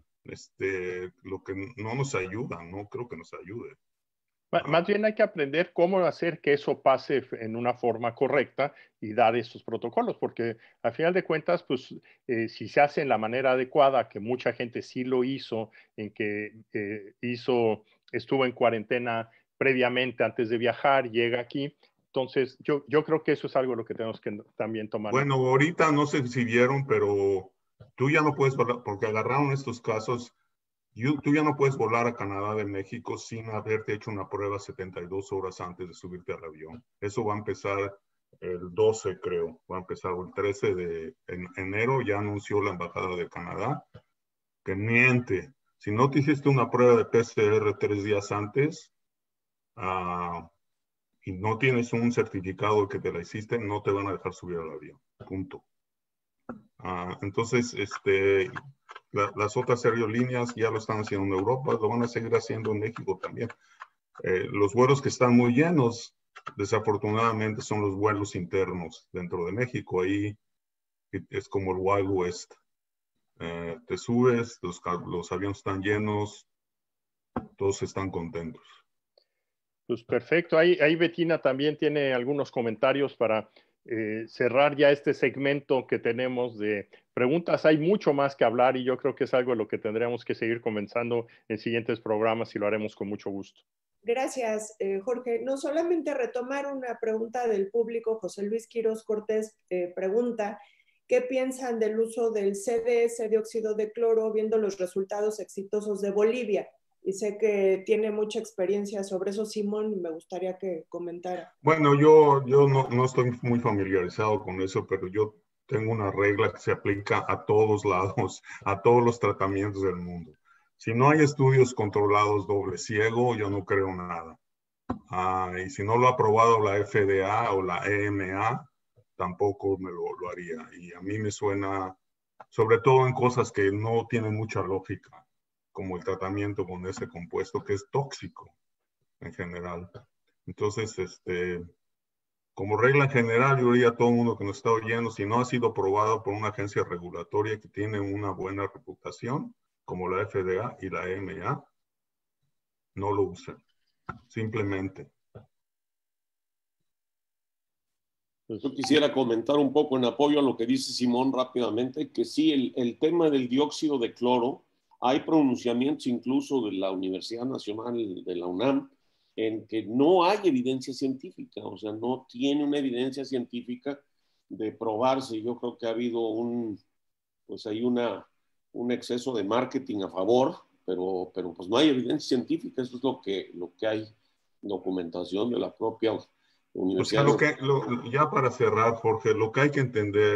Este, lo que no nos ayuda, no creo que nos ayude. Ah. Más bien hay que aprender cómo hacer que eso pase en una forma correcta y dar esos protocolos, porque al final de cuentas, pues eh, si se hace en la manera adecuada, que mucha gente sí lo hizo, en que eh, hizo, estuvo en cuarentena previamente antes de viajar, llega aquí. Entonces, yo, yo creo que eso es algo lo que tenemos que también tomar. Bueno, ahorita no sé si vieron, pero tú ya no puedes volar, porque agarraron estos casos, you, tú ya no puedes volar a Canadá de México sin haberte hecho una prueba setenta y dos horas antes de subirte al avión. Eso va a empezar el doce, creo, va a empezar el trece de en, enero, ya anunció la Embajada de Canadá, que miente. Si no te hiciste una prueba de P C R tres días antes, uh, y no tienes un certificado que te la hiciste, no te van a dejar subir al avión. Punto. Uh, entonces, este, la, las otras aerolíneas ya lo están haciendo en Europa, lo van a seguir haciendo en México también. Eh, los vuelos que están muy llenos, desafortunadamente, son los vuelos internos dentro de México. Ahí es como el Wild West. Eh, te subes, los, los aviones están llenos, todos están contentos. Pues perfecto. Ahí, ahí Bettina también tiene algunos comentarios para eh, cerrar ya este segmento que tenemos de preguntas. Hay mucho más que hablar y yo creo que es algo de lo que tendremos que seguir comenzando en siguientes programas y lo haremos con mucho gusto. Gracias, eh, Jorge. No solamente retomar una pregunta del público, José Luis Quiroz Cortés eh, pregunta, ¿qué piensan del uso del C D S, dióxido de cloro, viendo los resultados exitosos de Bolivia? Y sé que tiene mucha experiencia sobre eso, Simón, y me gustaría que comentara. Bueno, yo, yo no, no estoy muy familiarizado con eso, pero yo tengo una regla que se aplica a todos lados, a todos los tratamientos del mundo. Si no hay estudios controlados doble ciego, yo no creo nada. Ah, y si no lo ha aprobado la F D A o la E M A, tampoco me lo, lo haría. Y a mí me suena, sobre todo en cosas que no tienen mucha lógica, como el tratamiento con ese compuesto que es tóxico en general. Entonces, este, como regla general, yo diría a todo el mundo que nos está oyendo, si no ha sido aprobado por una agencia regulatoria que tiene una buena reputación, como la F D A y la E M A, no lo usen. Simplemente. Yo quisiera comentar un poco en apoyo a lo que dice Simón rápidamente, que sí, el, el tema del dióxido de cloro, hay pronunciamientos incluso de la Universidad Nacional de la UNAM en que no hay evidencia científica, o sea, no tiene una evidencia científica de probarse. Yo creo que ha habido un, pues hay una, un exceso de marketing a favor, pero, pero pues no hay evidencia científica, eso es lo que, lo que hay, documentación de la propia universidad. O sea, lo que, lo, ya para cerrar, Jorge, lo que hay que entender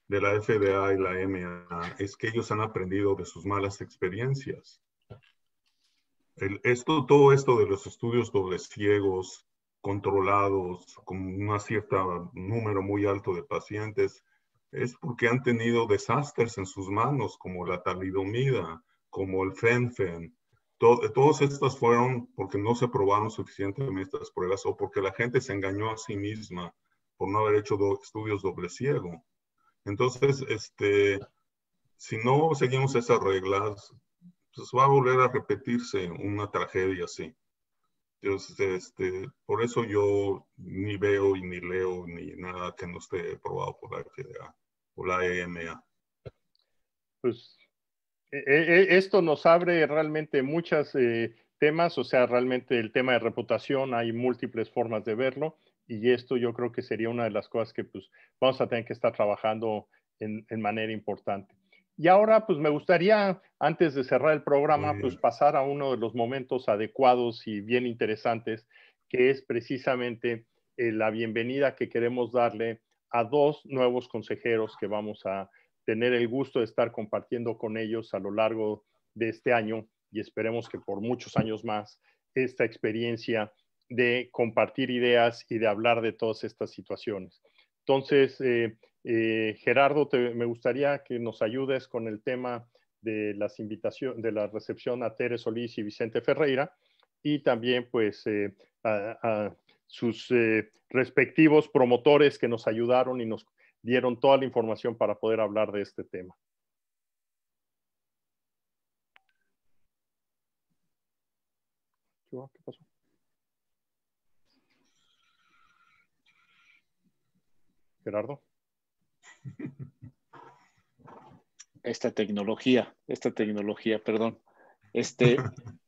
de la F D A y la M A es que ellos han aprendido de sus malas experiencias. El, esto, todo esto de los estudios dobles ciegos, controlados, con un cierto número muy alto de pacientes, es porque han tenido desastres en sus manos, como la talidomida, como el Fen-Phen. Todo, todas estas fueron porque no se probaron suficientemente estas pruebas o porque la gente se engañó a sí misma por no haber hecho do, estudios doble ciego. Entonces, este, si no seguimos esas reglas, pues va a volver a repetirse una tragedia así. Entonces, este, por eso yo ni veo y ni leo ni nada que no esté aprobado por la F D A o la E M A. Pues eh, esto nos abre realmente muchos eh, temas, o sea, realmente el tema de reputación, hay múltiples formas de verlo, y esto yo creo que sería una de las cosas que pues vamos a tener que estar trabajando en, en manera importante. Y ahora, pues me gustaría, antes de cerrar el programa, pues pasar a uno de los momentos adecuados y bien interesantes, que es precisamente eh, la bienvenida que queremos darle a dos nuevos consejeros que vamos a tener el gusto de estar compartiendo con ellos a lo largo de este año, y esperemos que por muchos años más, esta experiencia de compartir ideas y de hablar de todas estas situaciones. Entonces, eh, eh, Gerardo, te, me gustaría que nos ayudes con el tema de las invitaciones, de la recepción a Tere Solís y Vicente Ferreira, y también pues eh, a, a sus eh, respectivos promotores que nos ayudaron y nos dieron toda la información para poder hablar de este tema. ¿Qué pasó? Gerardo. Esta tecnología, esta tecnología, perdón. Este,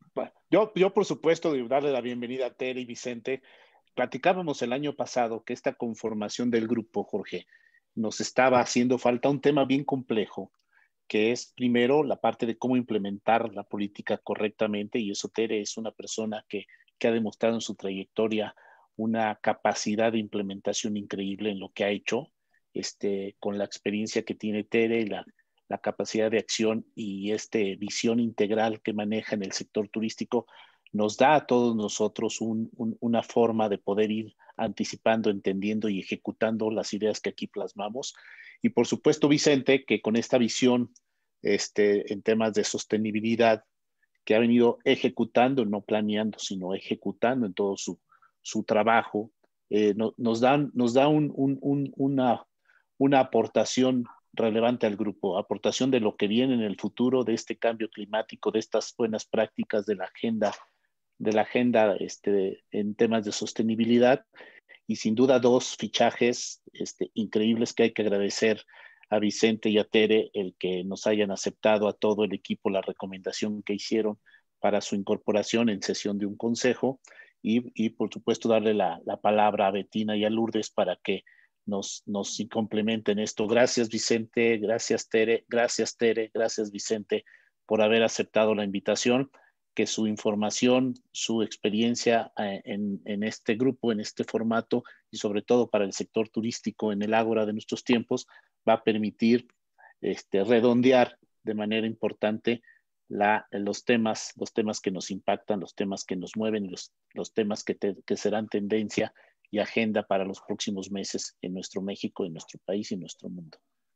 yo, yo, por supuesto, de darle la bienvenida a Tere y Vicente. Platicábamos el año pasado que esta conformación del grupo, Jorge, nos estaba haciendo falta un tema bien complejo, que es primero la parte de cómo implementar la política correctamente, y eso Tere es una persona que, que ha demostrado en su trayectoria una capacidad de implementación increíble en lo que ha hecho, este, con la experiencia que tiene Tere y la, la capacidad de acción y esta visión integral que maneja en el sector turístico, nos da a todos nosotros un, un, una forma de poder ir anticipando, entendiendo y ejecutando las ideas que aquí plasmamos. Y por supuesto, Vicente, que con esta visión este, en temas de sostenibilidad, que ha venido ejecutando, no planeando, sino ejecutando en todo su, su trabajo, eh, no, nos, dan, nos da un, un, un, una, una aportación relevante al grupo, aportación de lo que viene en el futuro, de este cambio climático, de estas buenas prácticas de la agenda, de la agenda este, en temas de sostenibilidad, y sin duda dos fichajes este, increíbles que hay que agradecer a Vicente y a Tere el que nos hayan aceptado a todo el equipo la recomendación que hicieron para su incorporación en sesión de un consejo, y, y por supuesto darle la, la palabra a Betina y a Lourdes para que nos, nos complementen esto. Gracias Vicente, gracias Tere, gracias Tere, gracias Vicente por haber aceptado la invitación, que su información, su experiencia en, en este grupo, en este formato, y sobre todo para el sector turístico en el ágora de nuestros tiempos, va a permitir este, redondear de manera importante la, los, temas, los temas que nos impactan, los temas que nos mueven, los, los temas que, te, que serán tendencia y agenda para los próximos meses en nuestro México, en nuestro país y en nuestro mundo.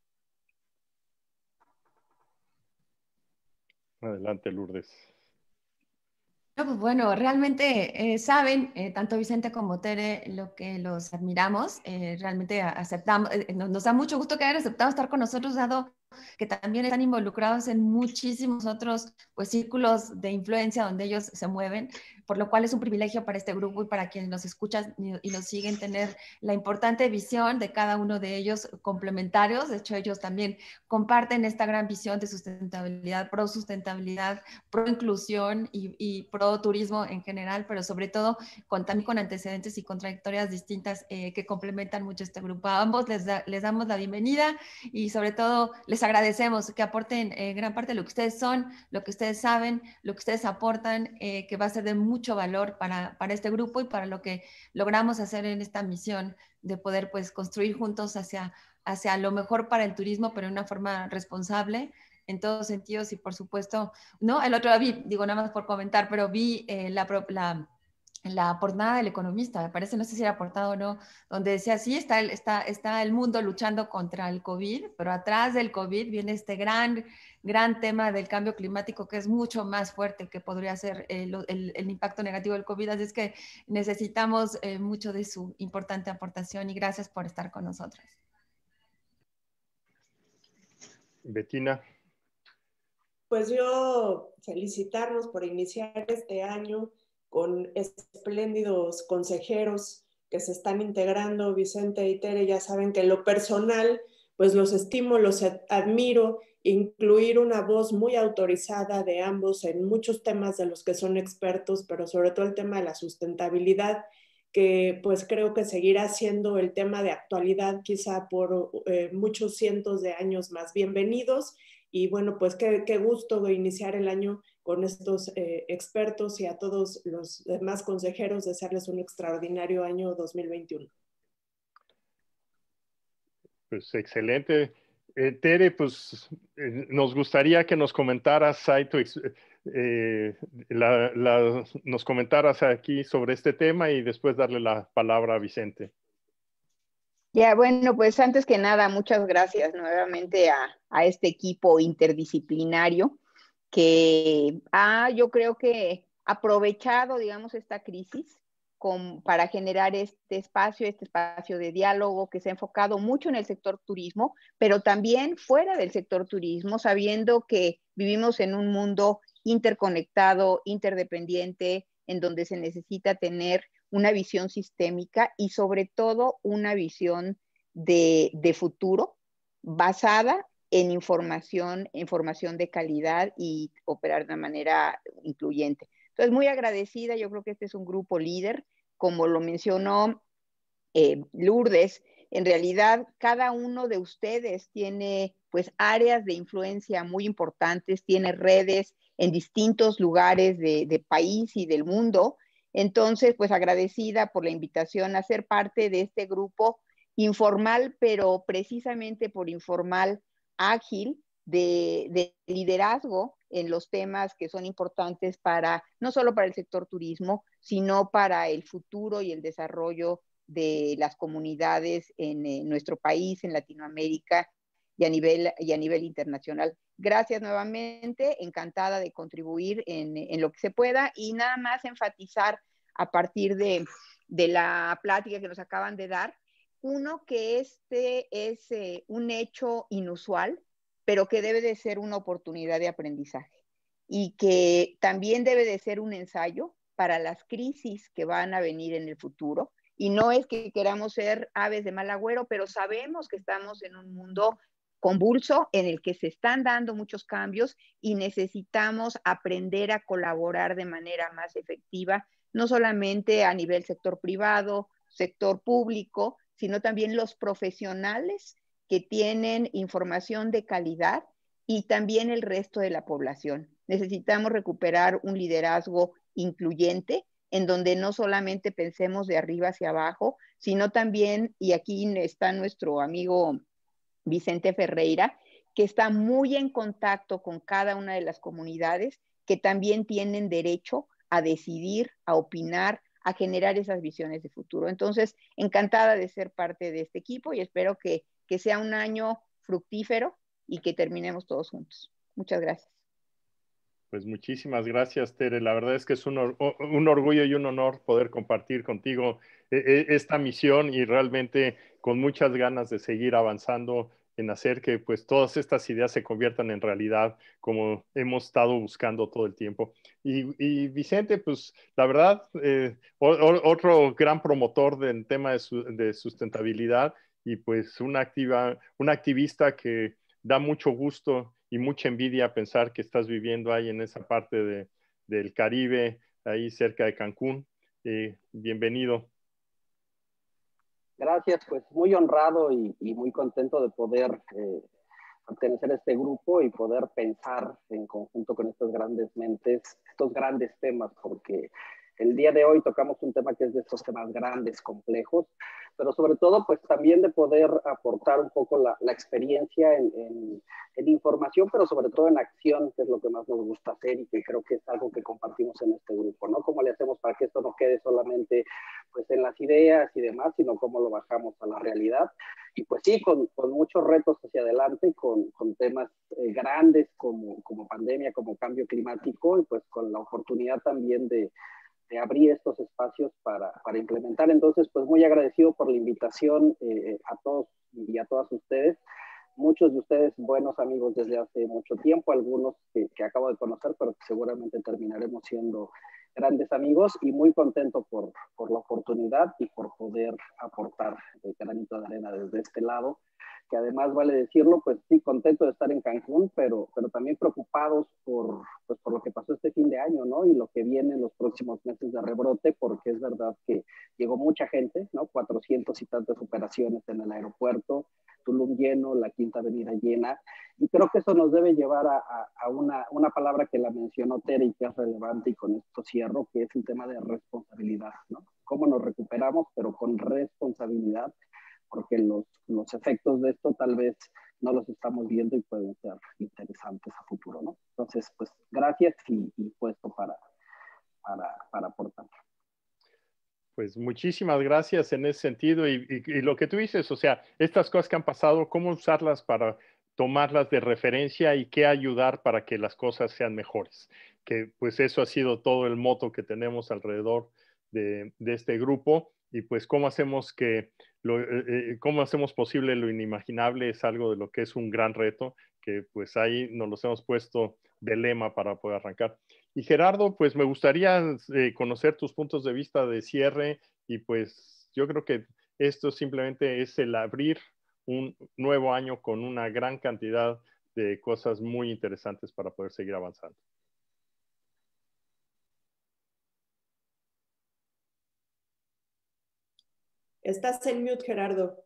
Adelante, Lourdes. No, pues bueno, realmente eh, saben, eh, tanto Vicente como Tere, lo que los admiramos. Eh, realmente aceptamos, eh, nos, nos da mucho gusto que hayan aceptado estar con nosotros, dado que también están involucrados en muchísimos otros pues, círculos de influencia donde ellos se mueven, por lo cual es un privilegio para este grupo y para quienes nos escuchan y nos siguen tener la importante visión de cada uno de ellos complementarios. De hecho, ellos también comparten esta gran visión de sustentabilidad, pro sustentabilidad, pro inclusión y, y pro turismo en general, pero sobre todo con, también con antecedentes y con trayectorias distintas eh, que complementan mucho este grupo. A ambos les, da, les damos la bienvenida y sobre todo les agradecemos que aporten eh, gran parte de lo que ustedes son, lo que ustedes saben, lo que ustedes aportan, eh, que va a ser de mucho valor para, para este grupo y para lo que logramos hacer en esta misión de poder pues construir juntos hacia, hacia lo mejor para el turismo, pero de una forma responsable en todos sentidos. Y por supuesto, no, el otro día vi, digo nada más por comentar, pero vi eh, la, la, la portada del Economista, me parece, no sé si era portada o no, donde decía, sí, está el, está, está el mundo luchando contra el COVID, pero atrás del COVID viene este gran, gran tema del cambio climático que es mucho más fuerte que podría ser el, el, el impacto negativo del COVID. Así es que necesitamos eh, mucho de su importante aportación y gracias por estar con nosotros. Bettina. Pues yo felicitarnos por iniciar este año con espléndidos consejeros que se están integrando. Vicente y Tere ya saben que en lo personal, pues los estimo, los admiro, incluir una voz muy autorizada de ambos en muchos temas de los que son expertos, pero sobre todo el tema de la sustentabilidad, que pues creo que seguirá siendo el tema de actualidad quizá por eh, muchos cientos de años más. Bienvenidos. Y bueno, pues qué, qué gusto de iniciar el año con estos eh, expertos y a todos los demás consejeros desearles un extraordinario año dos mil veintiuno. Pues excelente. Eh, Tere, pues eh, nos gustaría que nos comentaras, ahí tu, eh, la, la, nos comentaras aquí sobre este tema y después darle la palabra a Vicente. Ya, bueno, pues antes que nada, muchas gracias nuevamente a, a este equipo interdisciplinario que ha, yo creo que aprovechado, digamos, esta crisis con, para generar este espacio, este espacio de diálogo que se ha enfocado mucho en el sector turismo, pero también fuera del sector turismo, sabiendo que vivimos en un mundo interconectado, interdependiente, en donde se necesita tener una visión sistémica y sobre todo una visión de, de futuro basada en información, información de calidad y operar de una manera incluyente. Entonces, muy agradecida, yo creo que este es un grupo líder, como lo mencionó eh, Lourdes, en realidad cada uno de ustedes tiene pues áreas de influencia muy importantes, tiene redes en distintos lugares de, de país y del mundo. Entonces, pues agradecida por la invitación a ser parte de este grupo informal, pero precisamente por informal, ágil, de, de liderazgo en los temas que son importantes para, no solo para el sector turismo, sino para el futuro y el desarrollo de las comunidades en, en nuestro país, en Latinoamérica y a nivel, y a nivel internacional. Gracias nuevamente, encantada de contribuir en, en lo que se pueda y nada más enfatizar a partir de, de la plática que nos acaban de dar, uno, que este es eh, un hecho inusual, pero que debe de ser una oportunidad de aprendizaje y que también debe de ser un ensayo para las crisis que van a venir en el futuro. Y no es que queramos ser aves de mal agüero, pero sabemos que estamos en un mundo convulso en el que se están dando muchos cambios y necesitamos aprender a colaborar de manera más efectiva, no solamente a nivel sector privado, sector público, sino también los profesionales que tienen información de calidad y también el resto de la población. Necesitamos recuperar un liderazgo incluyente en donde no solamente pensemos de arriba hacia abajo, sino también, y aquí está nuestro amigo Vicente Ferreira, que está muy en contacto con cada una de las comunidades que también tienen derecho a decidir, a opinar, a generar esas visiones de futuro. Entonces, encantada de ser parte de este equipo y espero que, que sea un año fructífero y que terminemos todos juntos. Muchas gracias. Pues muchísimas gracias, Tere. La verdad es que es un, or un orgullo y un honor poder compartir contigo eh, esta misión y realmente con muchas ganas de seguir avanzando en hacer que pues todas estas ideas se conviertan en realidad como hemos estado buscando todo el tiempo. Y, y Vicente, pues la verdad, eh, otro gran promotor del tema de, su de sustentabilidad y pues una, activa, una activista que da mucho gusto y mucha envidia pensar que estás viviendo ahí en esa parte de, del Caribe, ahí cerca de Cancún. Eh, bienvenido. Gracias, pues muy honrado y, y muy contento de poder eh, pertenecer a este grupo y poder pensar en conjunto con estas grandes mentes, estos grandes temas, porque el día de hoy tocamos un tema que es de estos temas grandes, complejos, pero sobre todo pues también de poder aportar un poco la, la experiencia en, en, en información, pero sobre todo en acción, que es lo que más nos gusta hacer y que creo que es algo que compartimos en este grupo, ¿no? ¿Cómo le hacemos para que esto no quede solamente pues en las ideas y demás, sino cómo lo bajamos a la realidad? Y pues sí, con, con muchos retos hacia adelante, con, con temas eh, grandes como, como pandemia, como cambio climático, y pues con la oportunidad también de, de abrir estos espacios para, para implementar. Entonces, pues muy agradecido por la invitación eh, a todos y a todas ustedes. Muchos de ustedes buenos amigos desde hace mucho tiempo, algunos que, que acabo de conocer, pero que seguramente terminaremos siendo grandes amigos, y muy contento por, por la oportunidad y por poder aportar el granito de arena desde este lado, que además vale decirlo, pues sí, contento de estar en Cancún, pero, pero también preocupados por, pues, por lo que pasó este fin de año, ¿no? Y lo que viene en los próximos meses de rebrote, porque es verdad que llegó mucha gente, ¿no? cuatrocientos y tantas operaciones en el aeropuerto, Tulum lleno, la Quinta Avenida llena, y creo que eso nos debe llevar a, a, a una, una palabra que la mencionó Tere y que es relevante, y con esto cierro, que es el tema de responsabilidad, ¿no? Cómo nos recuperamos, pero con responsabilidad, porque los, los efectos de esto tal vez no los estamos viendo y pueden ser interesantes a futuro, ¿no? Entonces, pues gracias y, y puesto para, para, para aportar. Pues muchísimas gracias en ese sentido, y, y, y lo que tú dices, o sea, estas cosas que han pasado, cómo usarlas para tomarlas de referencia y qué ayudar para que las cosas sean mejores. Que pues eso ha sido todo el moto que tenemos alrededor de, de este grupo, y pues cómo hacemos que lo, eh, cómo hacemos posible lo inimaginable es algo de lo que es un gran reto, que pues ahí nos los hemos puesto de lema para poder arrancar. Y Gerardo, pues me gustaría eh, conocer tus puntos de vista de cierre, y pues yo creo que esto simplemente es el abrir un nuevo año con una gran cantidad de cosas muy interesantes para poder seguir avanzando. Estás en mute, Gerardo.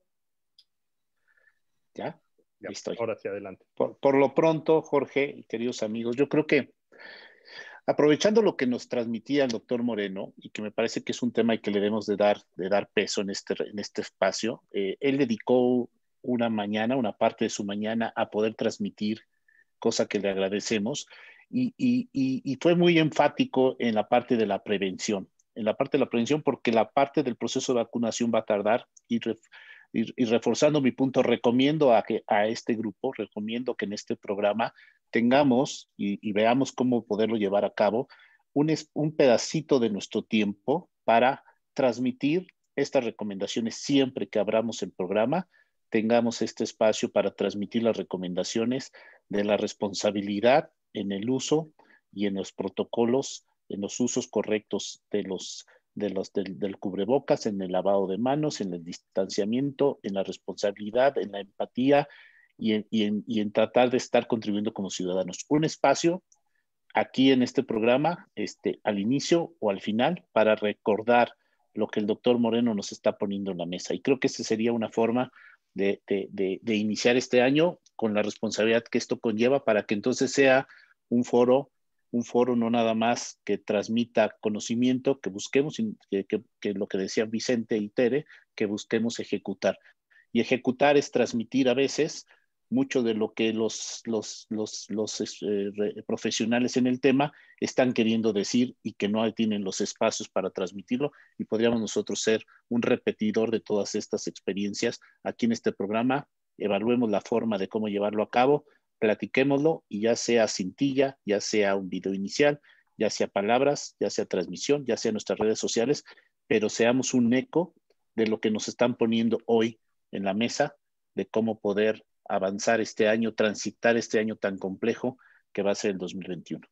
¿Ya? Ya, Ahí estoy. Ahora sí, adelante. Por, por lo pronto, Jorge y queridos amigos, yo creo que aprovechando lo que nos transmitía el doctor Moreno, y que me parece que es un tema y que le debemos de dar, de dar peso en este, en este espacio, eh, él dedicó una mañana, una parte de su mañana a poder transmitir, cosa que le agradecemos, y, y, y, y fue muy enfático en la parte de la prevención, en la parte de la prevención, porque la parte del proceso de vacunación va a tardar, y, ref, y, y reforzando mi punto, recomiendo a, que, a este grupo, recomiendo que en este programa tengamos y, y veamos cómo poderlo llevar a cabo, un, un pedacito de nuestro tiempo para transmitir estas recomendaciones siempre que abramos el programa, tengamos este espacio para transmitir las recomendaciones de la responsabilidad en el uso y en los protocolos, en los usos correctos de los, de los, del, del cubrebocas, en el lavado de manos, en el distanciamiento, en la responsabilidad, en la empatía y en, y en, y en tratar de estar contribuyendo como ciudadanos. Un espacio aquí en este programa, este, al inicio o al final, para recordar lo que el doctor Moreno nos está poniendo en la mesa. Y creo que esa sería una forma de, de, de, de iniciar este año con la responsabilidad que esto conlleva, para que entonces sea un foro, un foro no nada más que transmita conocimiento, que busquemos, que, que, que lo que decían Vicente y Tere, que busquemos ejecutar. Y ejecutar es transmitir a veces mucho de lo que los, los, los, los eh, profesionales en el tema están queriendo decir, y que no tienen los espacios para transmitirlo, y podríamos nosotros ser un repetidor de todas estas experiencias aquí en este programa. Evaluemos la forma de cómo llevarlo a cabo, platiquémoslo, y ya sea cintilla, ya sea un video inicial, ya sea palabras, ya sea transmisión, ya sea nuestras redes sociales, pero seamos un eco de lo que nos están poniendo hoy en la mesa, de cómo poder avanzar este año, transitar este año tan complejo que va a ser el dos mil veintiuno.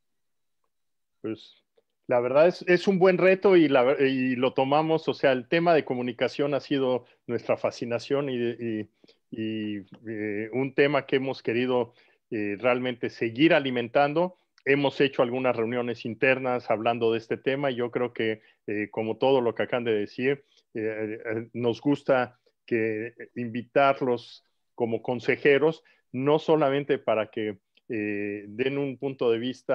Pues la verdad es, es un buen reto, y, la, y lo tomamos, o sea, el tema de comunicación ha sido nuestra fascinación, y, y, y eh, un tema que hemos querido eh, realmente seguir alimentando. Hemos hecho algunas reuniones internas hablando de este tema, y yo creo que eh, como todo lo que acaban de decir, eh, eh, nos gusta que invitarlos como consejeros, no solamente para que eh, den un punto de vista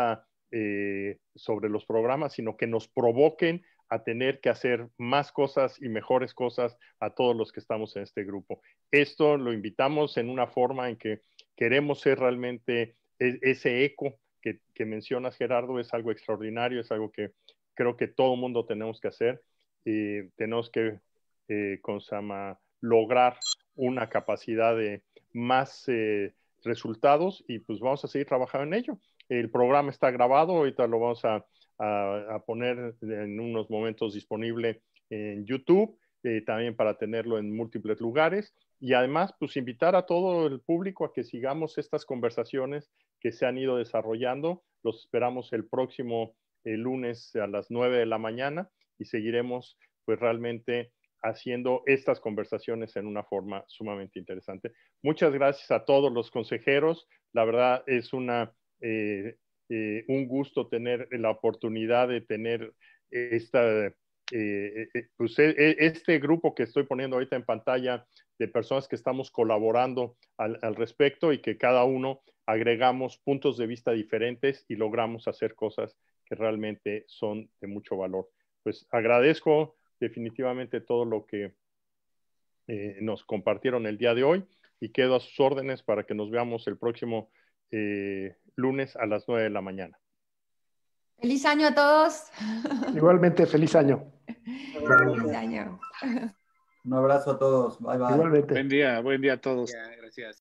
eh, sobre los programas, sino que nos provoquen a tener que hacer más cosas y mejores cosas a todos los que estamos en este grupo. Esto lo invitamos en una forma en que queremos ser realmente ese eco que, que mencionas, Gerardo, es algo extraordinario, es algo que creo que todo mundo tenemos que hacer. Eh, tenemos que eh, con Sama, lograr una capacidad de más eh, resultados y pues vamos a seguir trabajando en ello. El programa está grabado, ahorita lo vamos a, a, a poner en unos momentos disponible en YouTube, eh, también para tenerlo en múltiples lugares y además pues invitar a todo el público a que sigamos estas conversaciones que se han ido desarrollando. Los esperamos el próximo el lunes a las nueve de la mañana y seguiremos pues realmente haciendo estas conversaciones en una forma sumamente interesante. Muchas gracias a todos los consejeros. La verdad es una, eh, eh, un gusto tener la oportunidad de tener esta, eh, eh, pues, este grupo que estoy poniendo ahorita en pantalla de personas que estamos colaborando al, al respecto y que cada uno agregamos puntos de vista diferentes y logramos hacer cosas que realmente son de mucho valor. Pues agradezco definitivamente todo lo que eh, nos compartieron el día de hoy y quedo a sus órdenes para que nos veamos el próximo eh, lunes a las nueve de la mañana. Feliz año a todos. Igualmente, feliz año. Feliz año. Un abrazo a todos. Bye, bye. Igualmente. Buen día, buen día a todos. Ya, gracias.